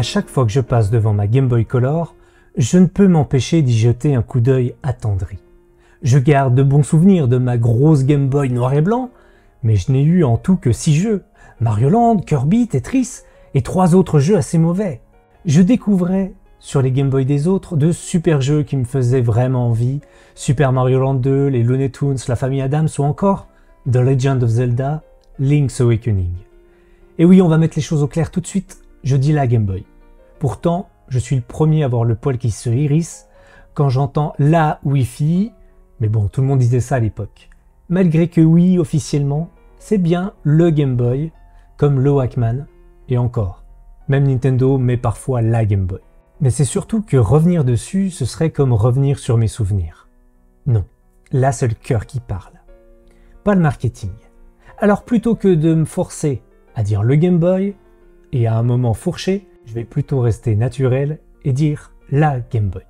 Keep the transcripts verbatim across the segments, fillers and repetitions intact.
chaque fois que je passe devant ma Game Boy Color, je ne peux m'empêcher d'y jeter un coup d'œil attendri. Je garde de bons souvenirs de ma grosse Game Boy noir et blanc, mais je n'ai eu en tout que six jeux, Mario Land, Kirby, Tetris et trois autres jeux assez mauvais. Je découvrais sur les Game Boy des autres de super jeux qui me faisaient vraiment envie, Super Mario Land deux, les Looney Tunes, la famille Adams ou encore The Legend of Zelda, Link's Awakening. Et oui, on va mettre les choses au clair tout de suite, je dis la Game Boy. Pourtant, je suis le premier à avoir le poil qui se hérisse quand j'entends la Wi-Fi, mais bon, tout le monde disait ça à l'époque. Malgré que oui, officiellement, c'est bien le Game Boy, comme le Walkman, et encore. Même Nintendo met parfois la Game Boy. Mais c'est surtout que revenir dessus, ce serait comme revenir sur mes souvenirs. Non, là c'est le cœur qui parle. Pas le marketing. Alors plutôt que de me forcer à dire le Game Boy, et à un moment fourché, je vais plutôt rester naturel et dire la Game Boy.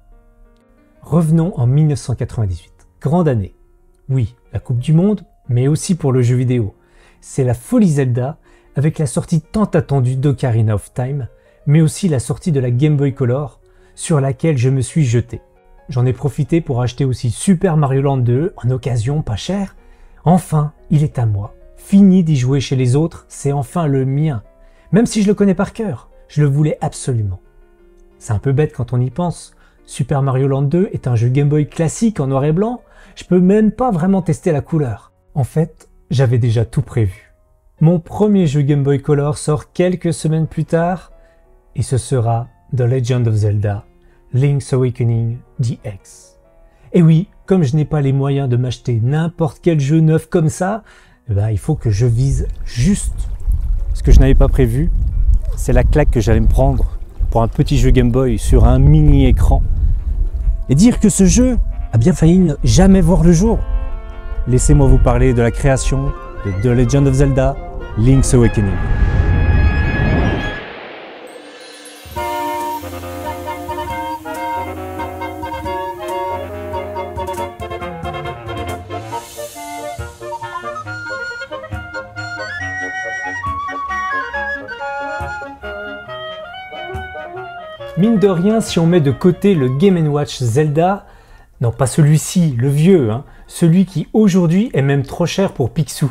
Revenons en mille neuf cent quatre-vingt-dix-huit. Grande année. Oui, la Coupe du Monde, mais aussi pour le jeu vidéo. C'est la folie Zelda, avec la sortie tant attendue d'Ocarina of Time, mais aussi la sortie de la Game Boy Color, sur laquelle je me suis jeté. J'en ai profité pour acheter aussi Super Mario Land deux, en occasion, pas cher. Enfin, il est à moi. Fini d'y jouer chez les autres, c'est enfin le mien. Même si je le connais par cœur, je le voulais absolument. C'est un peu bête quand on y pense. Super Mario Land deux est un jeu Game Boy classique en noir et blanc, je peux même pas vraiment tester la couleur. En fait, j'avais déjà tout prévu. Mon premier jeu Game Boy Color sort quelques semaines plus tard, et ce sera The Legend of Zelda, Link's Awakening D X. Et oui, comme je n'ai pas les moyens de m'acheter n'importe quel jeu neuf comme ça, eh ben, il faut que je vise juste. Ce que je n'avais pas prévu, c'est la claque que j'allais me prendre pour un petit jeu Game Boy sur un mini écran. Et dire que ce jeu a bien failli ne jamais voir le jour. Laissez-moi vous parler de la création de The Legend of Zelda, Link's Awakening. Mine de rien, si on met de côté le Game and Watch Zelda, non pas celui-ci, le vieux, hein, celui qui aujourd'hui est même trop cher pour Picsou.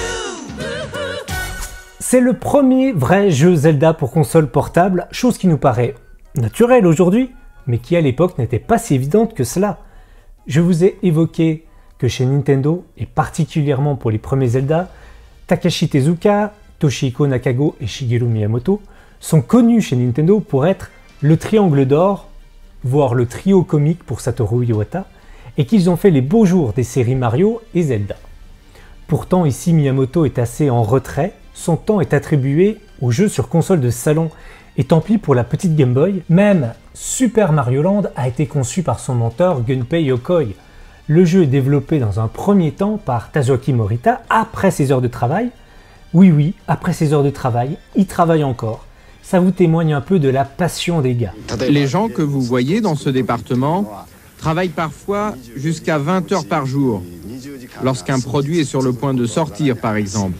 C'est le premier vrai jeu Zelda pour console portable, chose qui nous paraît naturelle aujourd'hui, mais qui à l'époque n'était pas si évidente que cela. Je vous ai évoqué que chez Nintendo, et particulièrement pour les premiers Zelda, Takashi Tezuka, Toshihiko Nakago et Shigeru Miyamoto sont connus chez Nintendo pour être le triangle d'or, voire le trio comique pour Satoru Iwata, et qu'ils ont fait les beaux jours des séries Mario et Zelda. Pourtant ici Miyamoto est assez en retrait, son temps est attribué aux jeux sur console de salon, et tant pis pour la petite Game Boy, même Super Mario Land a été conçu par son mentor Gunpei Yokoi. Le jeu est développé dans un premier temps par Tasuaki Morita après ses heures de travail. Oui oui, après ses heures de travail, il travaille encore. Ça vous témoigne un peu de la passion des gars. Les gens que vous voyez dans ce département travaillent parfois jusqu'à vingt heures par jour, lorsqu'un produit est sur le point de sortir par exemple.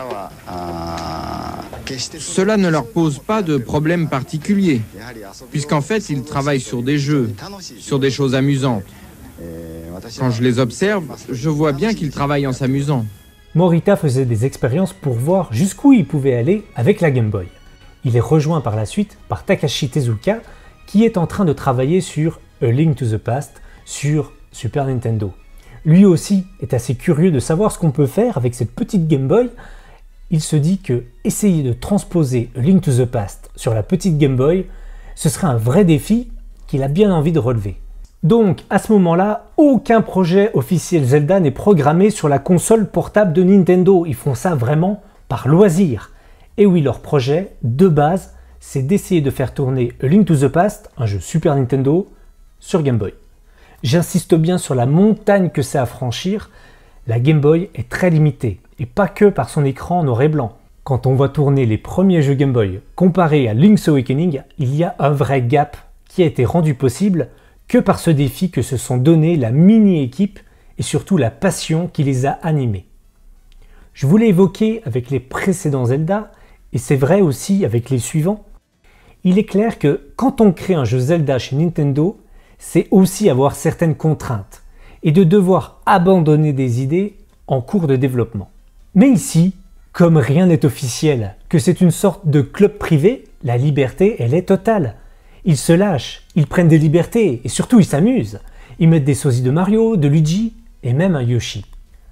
Cela ne leur pose pas de problème particulier, puisqu'en fait ils travaillent sur des jeux, sur des choses amusantes. Quand je les observe, je vois bien qu'ils travaillent en s'amusant. Morita faisait des expériences pour voir jusqu'où il pouvait aller avec la Game Boy. Il est rejoint par la suite par Takashi Tezuka qui est en train de travailler sur A Link to the Past sur Super Nintendo. Lui aussi est assez curieux de savoir ce qu'on peut faire avec cette petite Game Boy. Il se dit que essayer de transposer A Link to the Past sur la petite Game Boy, ce serait un vrai défi qu'il a bien envie de relever. Donc à ce moment-là, aucun projet officiel Zelda n'est programmé sur la console portable de Nintendo. Ils font ça vraiment par loisir. Et oui, leur projet, de base, c'est d'essayer de faire tourner A Link to the Past, un jeu Super Nintendo, sur Game Boy. J'insiste bien sur la montagne que c'est à franchir, la Game Boy est très limitée, et pas que par son écran noir et blanc. Quand on voit tourner les premiers jeux Game Boy comparés à Link's Awakening, il y a un vrai gap qui a été rendu possible que par ce défi que se sont donné la mini-équipe et surtout la passion qui les a animés. Je vous l'ai évoqué avec les précédents Zelda, et c'est vrai aussi avec les suivants. Il est clair que quand on crée un jeu Zelda chez Nintendo, c'est aussi avoir certaines contraintes et de devoir abandonner des idées en cours de développement. Mais ici, comme rien n'est officiel, que c'est une sorte de club privé, la liberté, elle est totale. Ils se lâchent, ils prennent des libertés et surtout ils s'amusent. Ils mettent des sosies de Mario, de Luigi et même un Yoshi.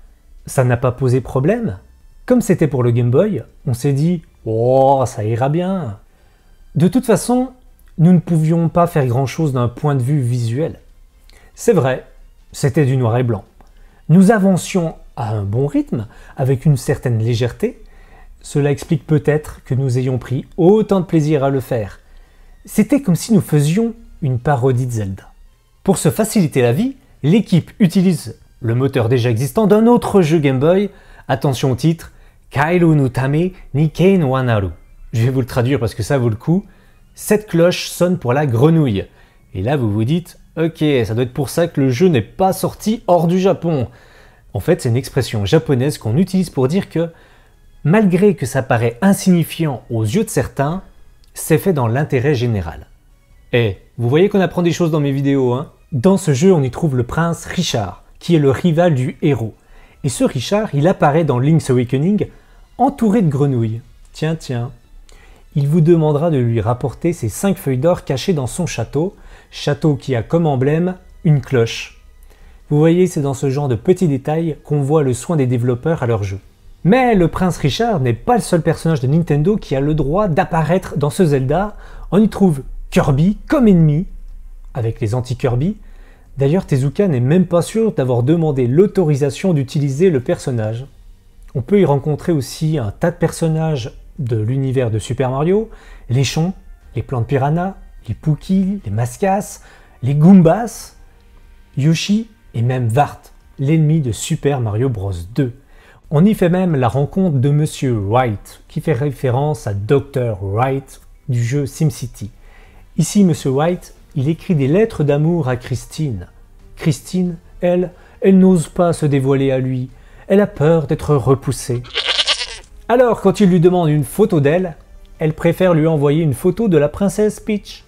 Ça n'a pas posé problème. Comme c'était pour le Game Boy, on s'est dit « Oh, ça ira bien ». De toute façon, nous ne pouvions pas faire grand-chose d'un point de vue visuel. C'est vrai, c'était du noir et blanc. Nous avancions à un bon rythme, avec une certaine légèreté. Cela explique peut-être que nous ayons pris autant de plaisir à le faire. C'était comme si nous faisions une parodie de Zelda. Pour se faciliter la vie, l'équipe utilise le moteur déjà existant d'un autre jeu Game Boy. Attention au titre, Kairu no Tame ni Ken wa Naru. Je vais vous le traduire parce que ça vaut le coup. Cette cloche sonne pour la grenouille. Et là vous vous dites, ok, ça doit être pour ça que le jeu n'est pas sorti hors du Japon. En fait, c'est une expression japonaise qu'on utilise pour dire que, malgré que ça paraît insignifiant aux yeux de certains, c'est fait dans l'intérêt général. Eh, vous voyez qu'on apprend des choses dans mes vidéos, hein? Dans ce jeu, on y trouve le prince Richard, qui est le rival du héros. Et ce Richard, il apparaît dans Link's Awakening, entouré de grenouilles. Tiens, tiens. Il vous demandera de lui rapporter ses cinq feuilles d'or cachées dans son château, château qui a comme emblème une cloche. Vous voyez, c'est dans ce genre de petits détails qu'on voit le soin des développeurs à leur jeu. Mais le prince Richard n'est pas le seul personnage de Nintendo qui a le droit d'apparaître dans ce Zelda. On y trouve Kirby comme ennemi, avec les anti-Kirby. D'ailleurs, Tezuka n'est même pas sûr d'avoir demandé l'autorisation d'utiliser le personnage. On peut y rencontrer aussi un tas de personnages de l'univers de Super Mario, les Chons, les plantes piranha, les Pookie, les Mascas, les Goombas, Yoshi et même Vart, l'ennemi de Super Mario Bros deux. On y fait même la rencontre de Monsieur Wright, qui fait référence à docteur Wright du jeu SimCity. Ici, Monsieur Wright, il écrit des lettres d'amour à Christine. Christine, elle, elle n'ose pas se dévoiler à lui. Elle a peur d'être repoussée. Alors, quand il lui demande une photo d'elle, elle préfère lui envoyer une photo de la princesse Peach.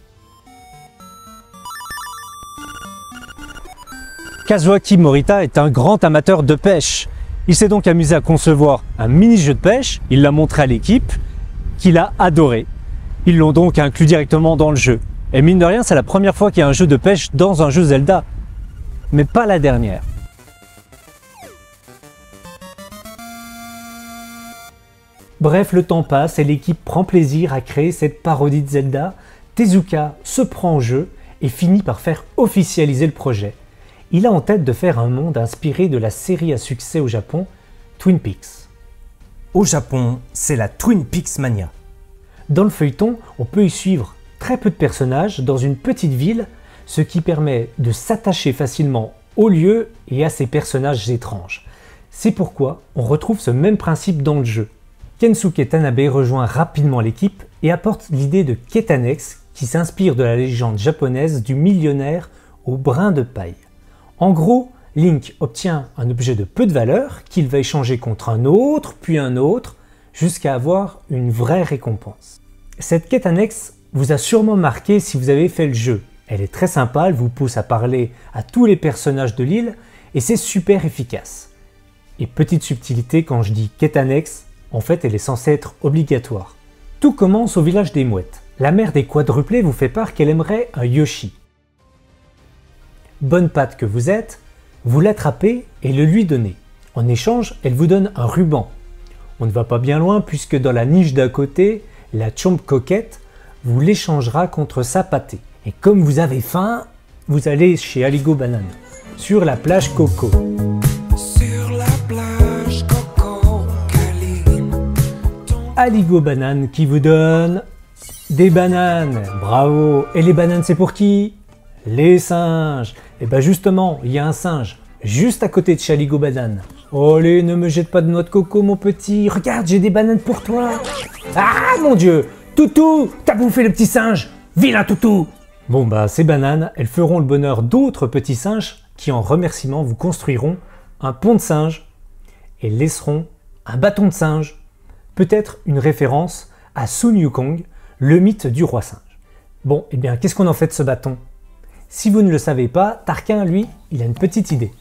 Kazuaki Morita est un grand amateur de pêche. Il s'est donc amusé à concevoir un mini-jeu de pêche, il l'a montré à l'équipe, qu'il a adoré. Ils l'ont donc inclus directement dans le jeu. Et mine de rien, c'est la première fois qu'il y a un jeu de pêche dans un jeu Zelda. Mais pas la dernière. Bref, le temps passe et l'équipe prend plaisir à créer cette parodie de Zelda. Tezuka se prend au jeu et finit par faire officialiser le projet. Il a en tête de faire un monde inspiré de la série à succès au Japon, Twin Peaks. Au Japon, c'est la Twin Peaks Mania. Dans le feuilleton, on peut y suivre très peu de personnages dans une petite ville, ce qui permet de s'attacher facilement au lieu et à ses personnages étranges. C'est pourquoi on retrouve ce même principe dans le jeu. Kensuke Tanabe rejoint rapidement l'équipe et apporte l'idée de Ketanex qui s'inspire de la légende japonaise du millionnaire au brin de paille. En gros, Link obtient un objet de peu de valeur qu'il va échanger contre un autre, puis un autre, jusqu'à avoir une vraie récompense. Cette quête annexe vous a sûrement marqué si vous avez fait le jeu. Elle est très sympa, elle vous pousse à parler à tous les personnages de l'île et c'est super efficace. Et petite subtilité, quand je dis quête annexe, en fait elle est censée être obligatoire. Tout commence au village des mouettes. La mère des quadruplés vous fait part qu'elle aimerait un Yoshi. Bonne patte que vous êtes, vous l'attrapez et le lui donnez. En échange, elle vous donne un ruban. On ne va pas bien loin puisque dans la niche d'à côté, la chomp coquette vous l'échangera contre sa pâtée. Et comme vous avez faim, vous allez chez Aligo Banane, sur la plage Coco. Sur la plage Coco, Caline. Aligo Banane qui vous donne des bananes. Bravo. Et les bananes, c'est pour qui? Les singes. Et bien justement, il y a un singe juste à côté de chez Aligo Banane. Allez, ne me jette pas de noix de coco, mon petit. Regarde, j'ai des bananes pour toi. Ah, mon Dieu. Toutou, t'as bouffé le petit singe. Vilain toutou. Bon bah, ces bananes, elles feront le bonheur d'autres petits singes qui, en remerciement, vous construiront un pont de singe et laisseront un bâton de singe. Peut-être une référence à Sun Wukong, le mythe du roi singe. Bon, et bien, qu'est-ce qu'on en fait de ce bâton? Si vous ne le savez pas, Tarquin, lui, il a une petite idée.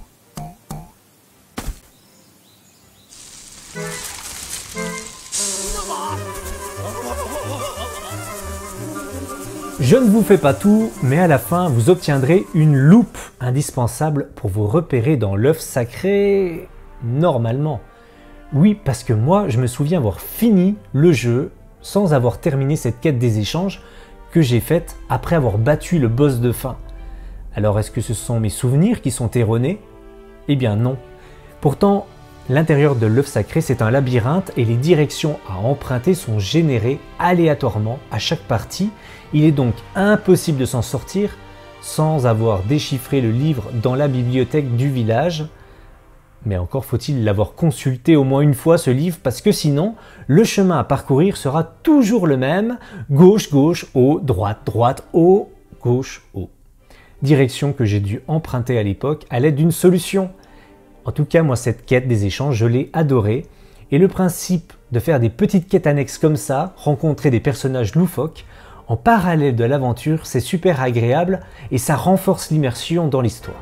Je ne vous fais pas tout, mais à la fin, vous obtiendrez une loupe indispensable pour vous repérer dans l'œuf sacré normalement. Oui, parce que moi, je me souviens avoir fini le jeu sans avoir terminé cette quête des échanges que j'ai faite après avoir battu le boss de fin. Alors, est-ce que ce sont mes souvenirs qui sont erronés? Eh bien non. Pourtant, l'intérieur de l'œuf sacré, c'est un labyrinthe et les directions à emprunter sont générées aléatoirement à chaque partie. Il est donc impossible de s'en sortir sans avoir déchiffré le livre dans la bibliothèque du village. Mais encore faut-il l'avoir consulté au moins une fois ce livre, parce que sinon, le chemin à parcourir sera toujours le même. Gauche, gauche, haut, droite, droite, haut, gauche, haut. Direction que j'ai dû emprunter à l'époque à l'aide d'une solution. En tout cas, moi, cette quête des échanges, je l'ai adorée. Et le principe de faire des petites quêtes annexes comme ça, rencontrer des personnages loufoques, en parallèle de l'aventure, c'est super agréable et ça renforce l'immersion dans l'histoire.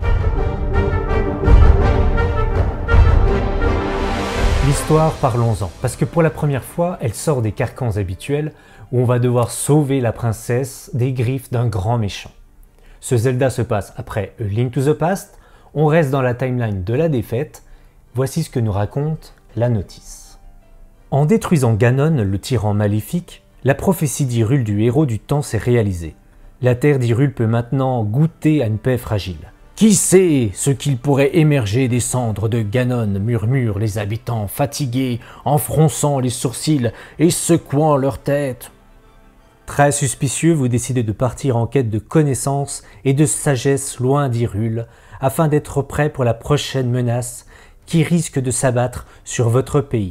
L'histoire, parlons-en, parce que pour la première fois, elle sort des carcans habituels où on va devoir sauver la princesse des griffes d'un grand méchant. Ce Zelda se passe après A Link to the Past, on reste dans la timeline de la défaite. Voici ce que nous raconte la notice. En détruisant Ganon, le tyran maléfique, la prophétie d'Hyrule du héros du temps s'est réalisée. La terre d'Hyrule peut maintenant goûter à une paix fragile. Qui sait ce qu'il pourrait émerger des cendres de Ganon, murmurent les habitants fatigués, en fronçant les sourcils et secouant leur tête. Très suspicieux, vous décidez de partir en quête de connaissances et de sagesse loin d'Hyrule, afin d'être prêt pour la prochaine menace qui risque de s'abattre sur votre pays.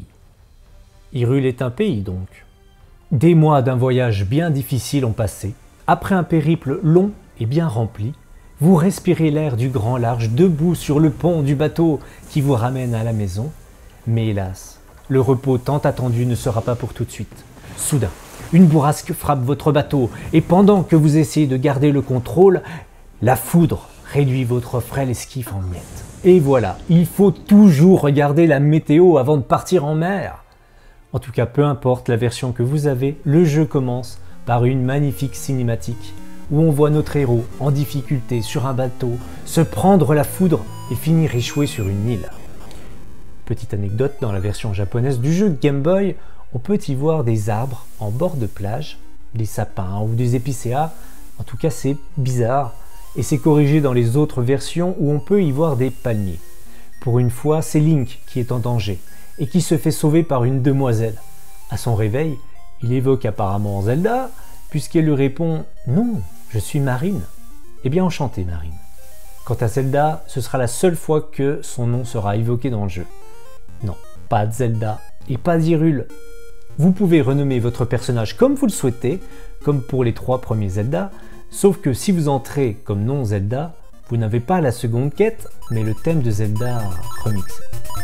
Hyrule est un pays donc. Des mois d'un voyage bien difficile ont passé. Après un périple long et bien rempli, vous respirez l'air du grand large debout sur le pont du bateau qui vous ramène à la maison. Mais hélas, le repos tant attendu ne sera pas pour tout de suite. Soudain, une bourrasque frappe votre bateau et pendant que vous essayez de garder le contrôle, la foudre réduit votre frêle esquif en miettes. Et voilà, il faut toujours regarder la météo avant de partir en mer. En tout cas, peu importe la version que vous avez, le jeu commence par une magnifique cinématique où on voit notre héros en difficulté sur un bateau se prendre la foudre et finir échoué sur une île. Petite anecdote, dans la version japonaise du jeu Game Boy, on peut y voir des arbres en bord de plage, des sapins ou des épicéas. En tout cas, c'est bizarre et c'est corrigé dans les autres versions où on peut y voir des palmiers. Pour une fois, c'est Link qui est en danger et qui se fait sauver par une demoiselle. À son réveil, il évoque apparemment Zelda, puisqu'elle lui répond « Non, je suis Marine ». Eh bien, enchanté Marine. Quant à Zelda, ce sera la seule fois que son nom sera évoqué dans le jeu. Non, pas de Zelda et pas d'Hyrule. Vous pouvez renommer votre personnage comme vous le souhaitez, comme pour les trois premiers Zelda, sauf que si vous entrez comme non Zelda, vous n'avez pas la seconde quête, mais le thème de Zelda remixé.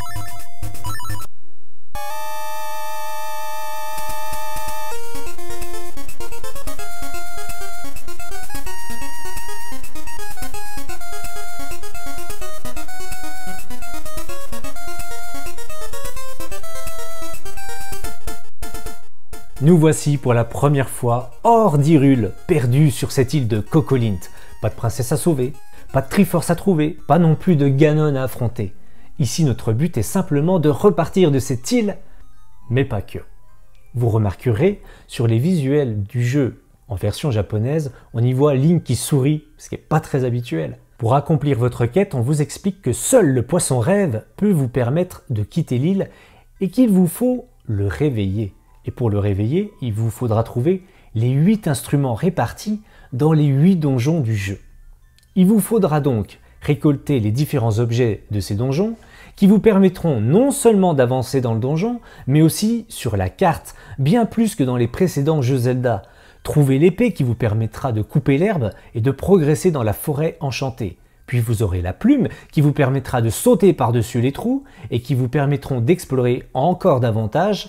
Nous voici pour la première fois hors d'Hyrule, perdus sur cette île de Cocolint. Pas de princesse à sauver, pas de Triforce à trouver, pas non plus de Ganon à affronter. Ici, notre but est simplement de repartir de cette île, mais pas que. Vous remarquerez, sur les visuels du jeu en version japonaise, on y voit Link qui sourit, ce qui n'est pas très habituel. Pour accomplir votre quête, on vous explique que seul le poisson rêve peut vous permettre de quitter l'île et qu'il vous faut le réveiller. Et pour le réveiller, il vous faudra trouver les huit instruments répartis dans les huit donjons du jeu. Il vous faudra donc récolter les différents objets de ces donjons qui vous permettront non seulement d'avancer dans le donjon, mais aussi sur la carte, bien plus que dans les précédents jeux Zelda. Trouvez l'épée qui vous permettra de couper l'herbe et de progresser dans la forêt enchantée. Puis vous aurez la plume qui vous permettra de sauter par-dessus les trous et qui vous permettront d'explorer encore davantage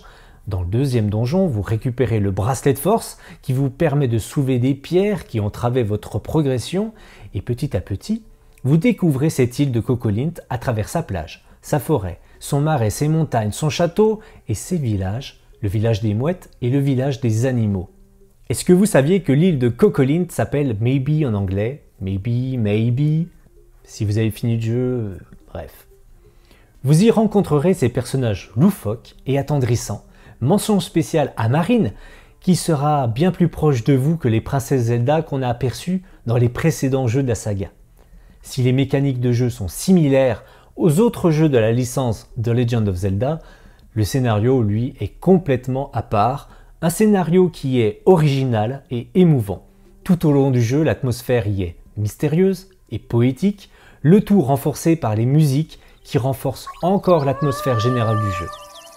Dans le deuxième donjon, vous récupérez le bracelet de force qui vous permet de soulever des pierres qui entravaient votre progression et petit à petit, vous découvrez cette île de Cocolint à travers sa plage, sa forêt, son marais, ses montagnes, son château et ses villages, le village des mouettes et le village des animaux. Est-ce que vous saviez que l'île de Cocolint s'appelle Maybe en anglais? Maybe, maybe. Si vous avez fini le jeu, euh, bref. Vous y rencontrerez ces personnages loufoques et attendrissants. Mention spéciale à Marine, qui sera bien plus proche de vous que les princesses Zelda qu'on a aperçues dans les précédents jeux de la saga. Si les mécaniques de jeu sont similaires aux autres jeux de la licence The Legend of Zelda, le scénario, lui, est complètement à part, un scénario qui est original et émouvant. Tout au long du jeu, l'atmosphère y est mystérieuse et poétique, le tout renforcé par les musiques qui renforcent encore l'atmosphère générale du jeu.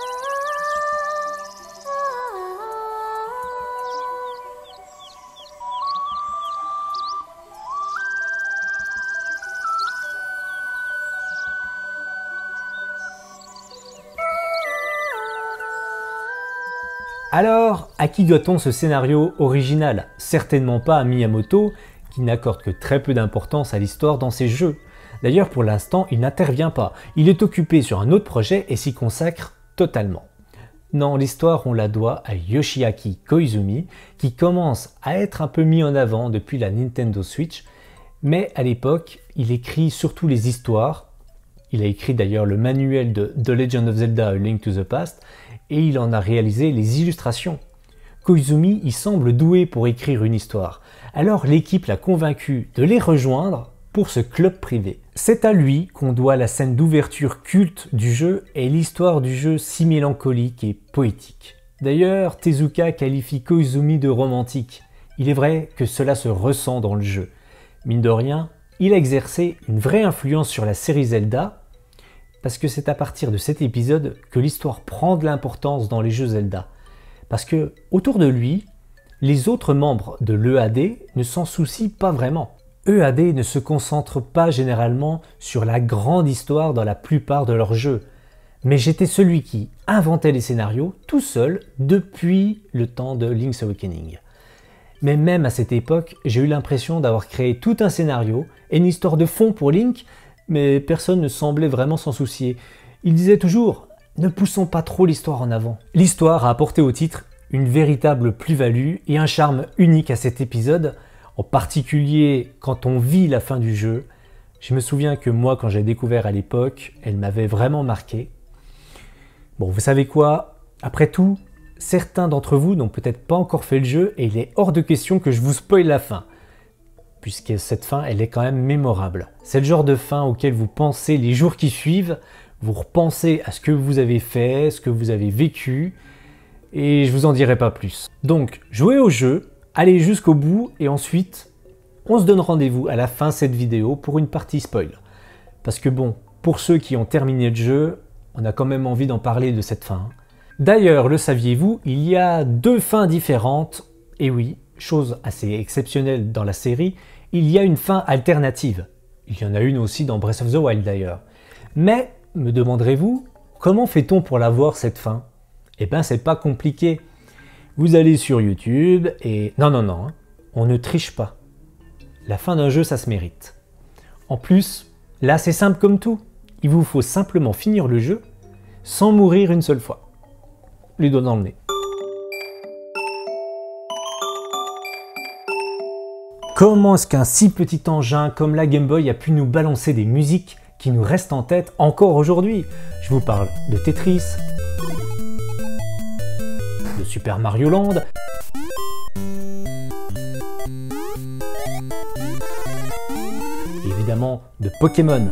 Alors, à qui doit-on ce scénario original? Certainement pas à Miyamoto, qui n'accorde que très peu d'importance à l'histoire dans ses jeux. D'ailleurs, pour l'instant, il n'intervient pas. Il est occupé sur un autre projet et s'y consacre totalement. Non, l'histoire, on la doit à Yoshiaki Koizumi, qui commence à être un peu mis en avant depuis la Nintendo Switch, mais à l'époque, il écrit surtout les histoires. Il a écrit d'ailleurs le manuel de The Legend of Zelda A Link to the Past, et il en a réalisé les illustrations. Koizumi y semble doué pour écrire une histoire, alors l'équipe l'a convaincu de les rejoindre pour ce club privé. C'est à lui qu'on doit la scène d'ouverture culte du jeu et l'histoire du jeu si mélancolique et poétique. D'ailleurs, Tezuka qualifie Koizumi de romantique. Il est vrai que cela se ressent dans le jeu. Mine de rien, il a exercé une vraie influence sur la série Zelda, parce que c'est à partir de cet épisode que l'histoire prend de l'importance dans les jeux Zelda. Parce que, autour de lui, les autres membres de l'E A D ne s'en soucient pas vraiment. E A D ne se concentre pas généralement sur la grande histoire dans la plupart de leurs jeux. Mais j'étais celui qui inventait les scénarios tout seul depuis le temps de Link's Awakening. Mais même à cette époque, j'ai eu l'impression d'avoir créé tout un scénario et une histoire de fond pour Link, mais personne ne semblait vraiment s'en soucier. Il disait toujours « Ne poussons pas trop l'histoire en avant ». L'histoire a apporté au titre une véritable plus-value et un charme unique à cet épisode, en particulier quand on vit la fin du jeu. Je me souviens que moi, quand j'ai découvert à l'époque, elle m'avait vraiment marqué. Bon, vous savez quoi? Après tout, certains d'entre vous n'ont peut-être pas encore fait le jeu et il est hors de question que je vous spoile la fin, puisque cette fin, elle est quand même mémorable. C'est le genre de fin auquel vous pensez les jours qui suivent, vous repensez à ce que vous avez fait, ce que vous avez vécu, et je vous en dirai pas plus. Donc, jouez au jeu, allez jusqu'au bout, et ensuite, on se donne rendez-vous à la fin de cette vidéo pour une partie spoil. Parce que bon, pour ceux qui ont terminé le jeu, on a quand même envie d'en parler de cette fin. D'ailleurs, le saviez-vous, il y a deux fins différentes, et oui, chose assez exceptionnelle dans la série, il y a une fin alternative. Il y en a une aussi dans Breath of the Wild d'ailleurs. Mais, me demanderez-vous, comment fait-on pour la voir cette fin? Eh ben, c'est pas compliqué. Vous allez sur YouTube et... Non, non, non, hein, on ne triche pas. La fin d'un jeu, ça se mérite. En plus, là, c'est simple comme tout. Il vous faut simplement finir le jeu sans mourir une seule fois. Les doigts dans le nez. Comment est-ce qu'un si petit engin comme la Game Boy a pu nous balancer des musiques qui nous restent en tête encore aujourd'hui? Je vous parle de Tetris, de Super Mario Land, évidemment de Pokémon.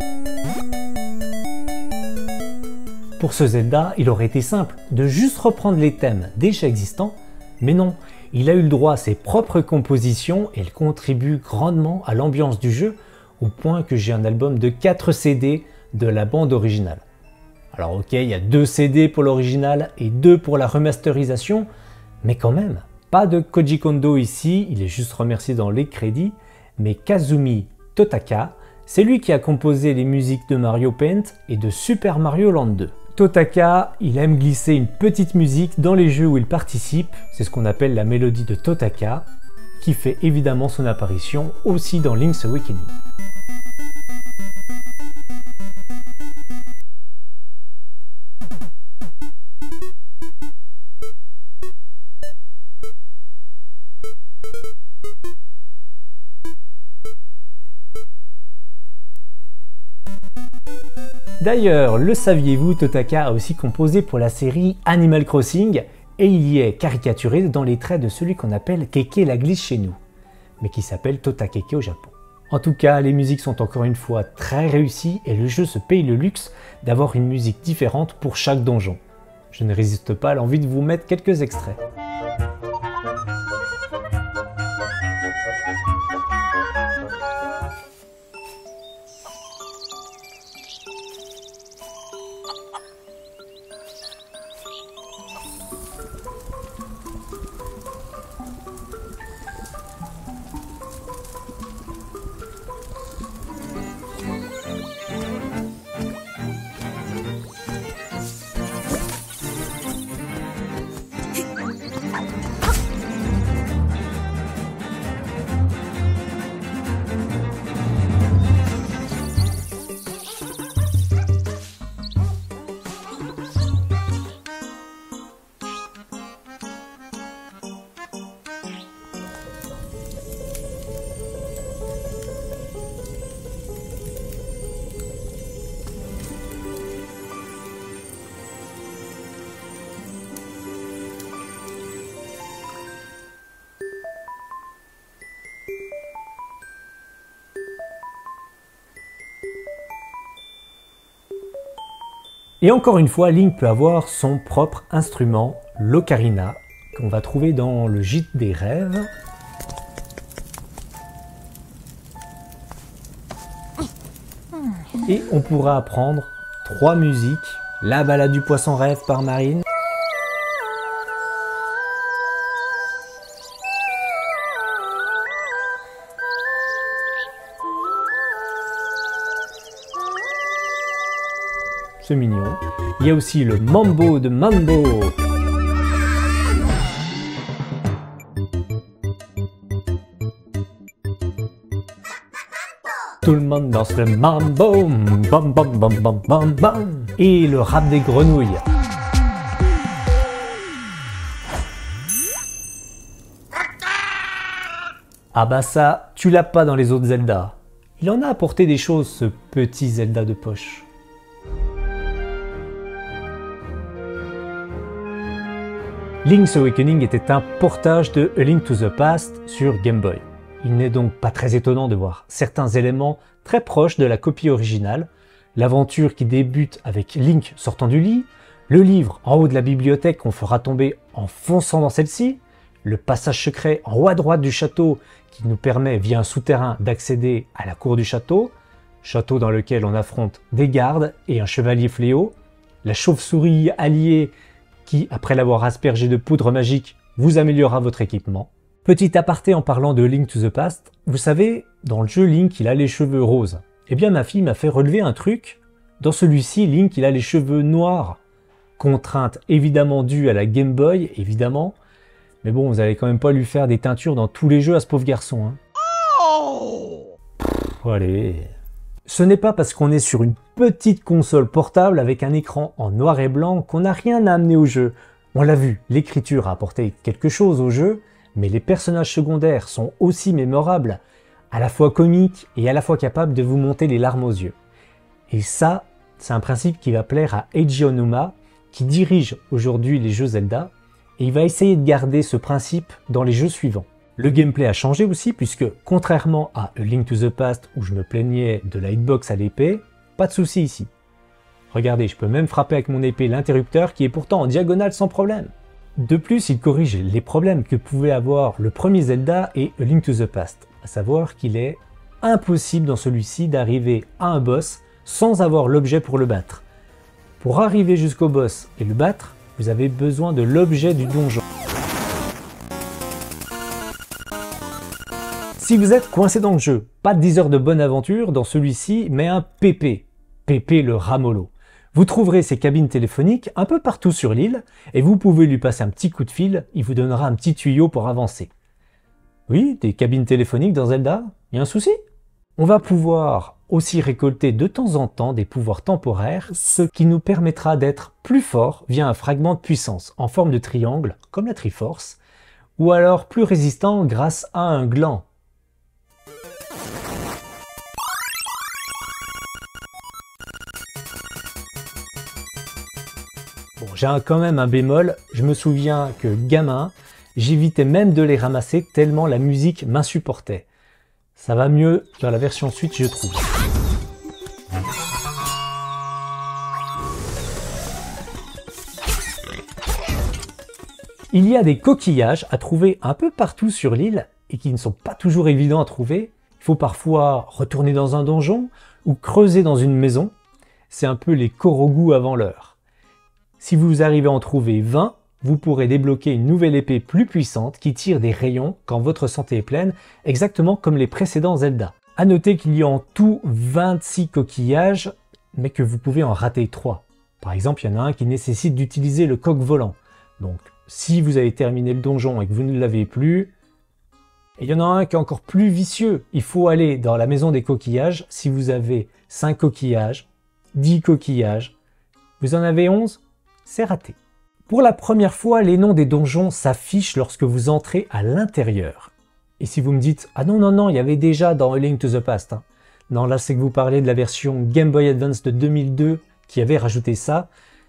Pour ce Zelda, il aurait été simple de juste reprendre les thèmes déjà existants, mais non, il a eu le droit à ses propres compositions et il contribue grandement à l'ambiance du jeu, au point que j'ai un album de quatre C D de la bande originale. Alors ok, il y a deux C D pour l'original et deux pour la remasterisation, mais quand même, pas de Koji Kondo ici, il est juste remercié dans les crédits, mais Kazumi Totaka, c'est lui qui a composé les musiques de Mario Paint et de Super Mario Land deux. Totaka, il aime glisser une petite musique dans les jeux où il participe, c'est ce qu'on appelle la mélodie de Totaka, qui fait évidemment son apparition aussi dans Link's Awakening. D'ailleurs, le saviez-vous, Totaka a aussi composé pour la série Animal Crossing et il y est caricaturé dans les traits de celui qu'on appelle Keke la glisse chez nous, mais qui s'appelle Totakeke au Japon. En tout cas, les musiques sont encore une fois très réussies et le jeu se paye le luxe d'avoir une musique différente pour chaque donjon. Je ne résiste pas à l'envie de vous mettre quelques extraits. Et encore une fois, Link peut avoir son propre instrument, l'ocarina, qu'on va trouver dans le Gîte des rêves. Et on pourra apprendre trois musiques. La balade du poisson rêve par Marine. C'est mignon. Il y a aussi le Mambo de Mambo. Tout le monde danse le Mambo. Bam bam bam bam bam bam. Et le rap des grenouilles. Ah bah ça, tu l'as pas dans les autres Zelda. Il en a apporté des choses, ce petit Zelda de poche. Link's Awakening était un portage de A Link to the Past sur Game Boy. Il n'est donc pas très étonnant de voir certains éléments très proches de la copie originale, l'aventure qui débute avec Link sortant du lit, le livre en haut de la bibliothèque qu'on fera tomber en fonçant dans celle-ci, le passage secret en haut à droite du château qui nous permet via un souterrain d'accéder à la cour du château, château dans lequel on affronte des gardes et un chevalier fléau, la chauve-souris alliée qui, après l'avoir aspergé de poudre magique, vous améliorera votre équipement. Petit aparté en parlant de Link to the Past, vous savez, dans le jeu Link il a les cheveux roses. Eh bien ma fille m'a fait relever un truc, dans celui-ci Link il a les cheveux noirs. Contrainte évidemment due à la Game Boy, évidemment, mais bon vous allez quand même pas lui faire des teintures dans tous les jeux à ce pauvre garçon. Hein. Oh Pff, allez... Ce n'est pas parce qu'on est sur une petite console portable avec un écran en noir et blanc qu'on n'a rien à amener au jeu. On l'a vu, l'écriture a apporté quelque chose au jeu, mais les personnages secondaires sont aussi mémorables, à la fois comiques et à la fois capables de vous monter les larmes aux yeux. Et ça, c'est un principe qui va plaire à Eiji Aonuma, qui dirige aujourd'hui les jeux Zelda, et il va essayer de garder ce principe dans les jeux suivants. Le gameplay a changé aussi puisque, contrairement à A Link to the Past où je me plaignais de la hitbox à l'épée, pas de souci ici. Regardez, je peux même frapper avec mon épée l'interrupteur qui est pourtant en diagonale sans problème. De plus, il corrige les problèmes que pouvait avoir le premier Zelda et A Link to the Past, à savoir qu'il est impossible dans celui-ci d'arriver à un boss sans avoir l'objet pour le battre. Pour arriver jusqu'au boss et le battre, vous avez besoin de l'objet du donjon. Si vous êtes coincé dans le jeu, pas de dix heures de bonne aventure dans celui-ci, mais un P P. P P le ramolo. Vous trouverez ces cabines téléphoniques un peu partout sur l'île et vous pouvez lui passer un petit coup de fil, il vous donnera un petit tuyau pour avancer. Oui, des cabines téléphoniques dans Zelda, il y a un souci? On va pouvoir aussi récolter de temps en temps des pouvoirs temporaires, ce qui nous permettra d'être plus fort via un fragment de puissance en forme de triangle, comme la Triforce, ou alors plus résistant grâce à un gland. Bon, j'ai quand même un bémol, je me souviens que gamin, j'évitais même de les ramasser tellement la musique m'insupportait. Ça va mieux dans la version Switch, je trouve. Il y a des coquillages à trouver un peu partout sur l'île et qui ne sont pas toujours évidents à trouver. Il faut parfois retourner dans un donjon ou creuser dans une maison. C'est un peu les Korogu avant l'heure. Si vous arrivez à en trouver vingt, vous pourrez débloquer une nouvelle épée plus puissante qui tire des rayons quand votre santé est pleine, exactement comme les précédents Zelda. A noter qu'il y a en tout vingt-six coquillages, mais que vous pouvez en rater trois. Par exemple, il y en a un qui nécessite d'utiliser le coq volant. Donc, si vous avez terminé le donjon et que vous ne l'avez plus, et il y en a un qui est encore plus vicieux. Il faut aller dans la maison des coquillages. Si vous avez cinq coquillages, dix coquillages, vous en avez onze, c'est raté. Pour la première fois, les noms des donjons s'affichent lorsque vous entrez à l'intérieur. Et si vous me dites « Ah non, non, non, il y avait déjà dans A Link to the Past hein. ». Non, là c'est que vous parlez de la version Game Boy Advance de deux mille deux qui avait rajouté ça.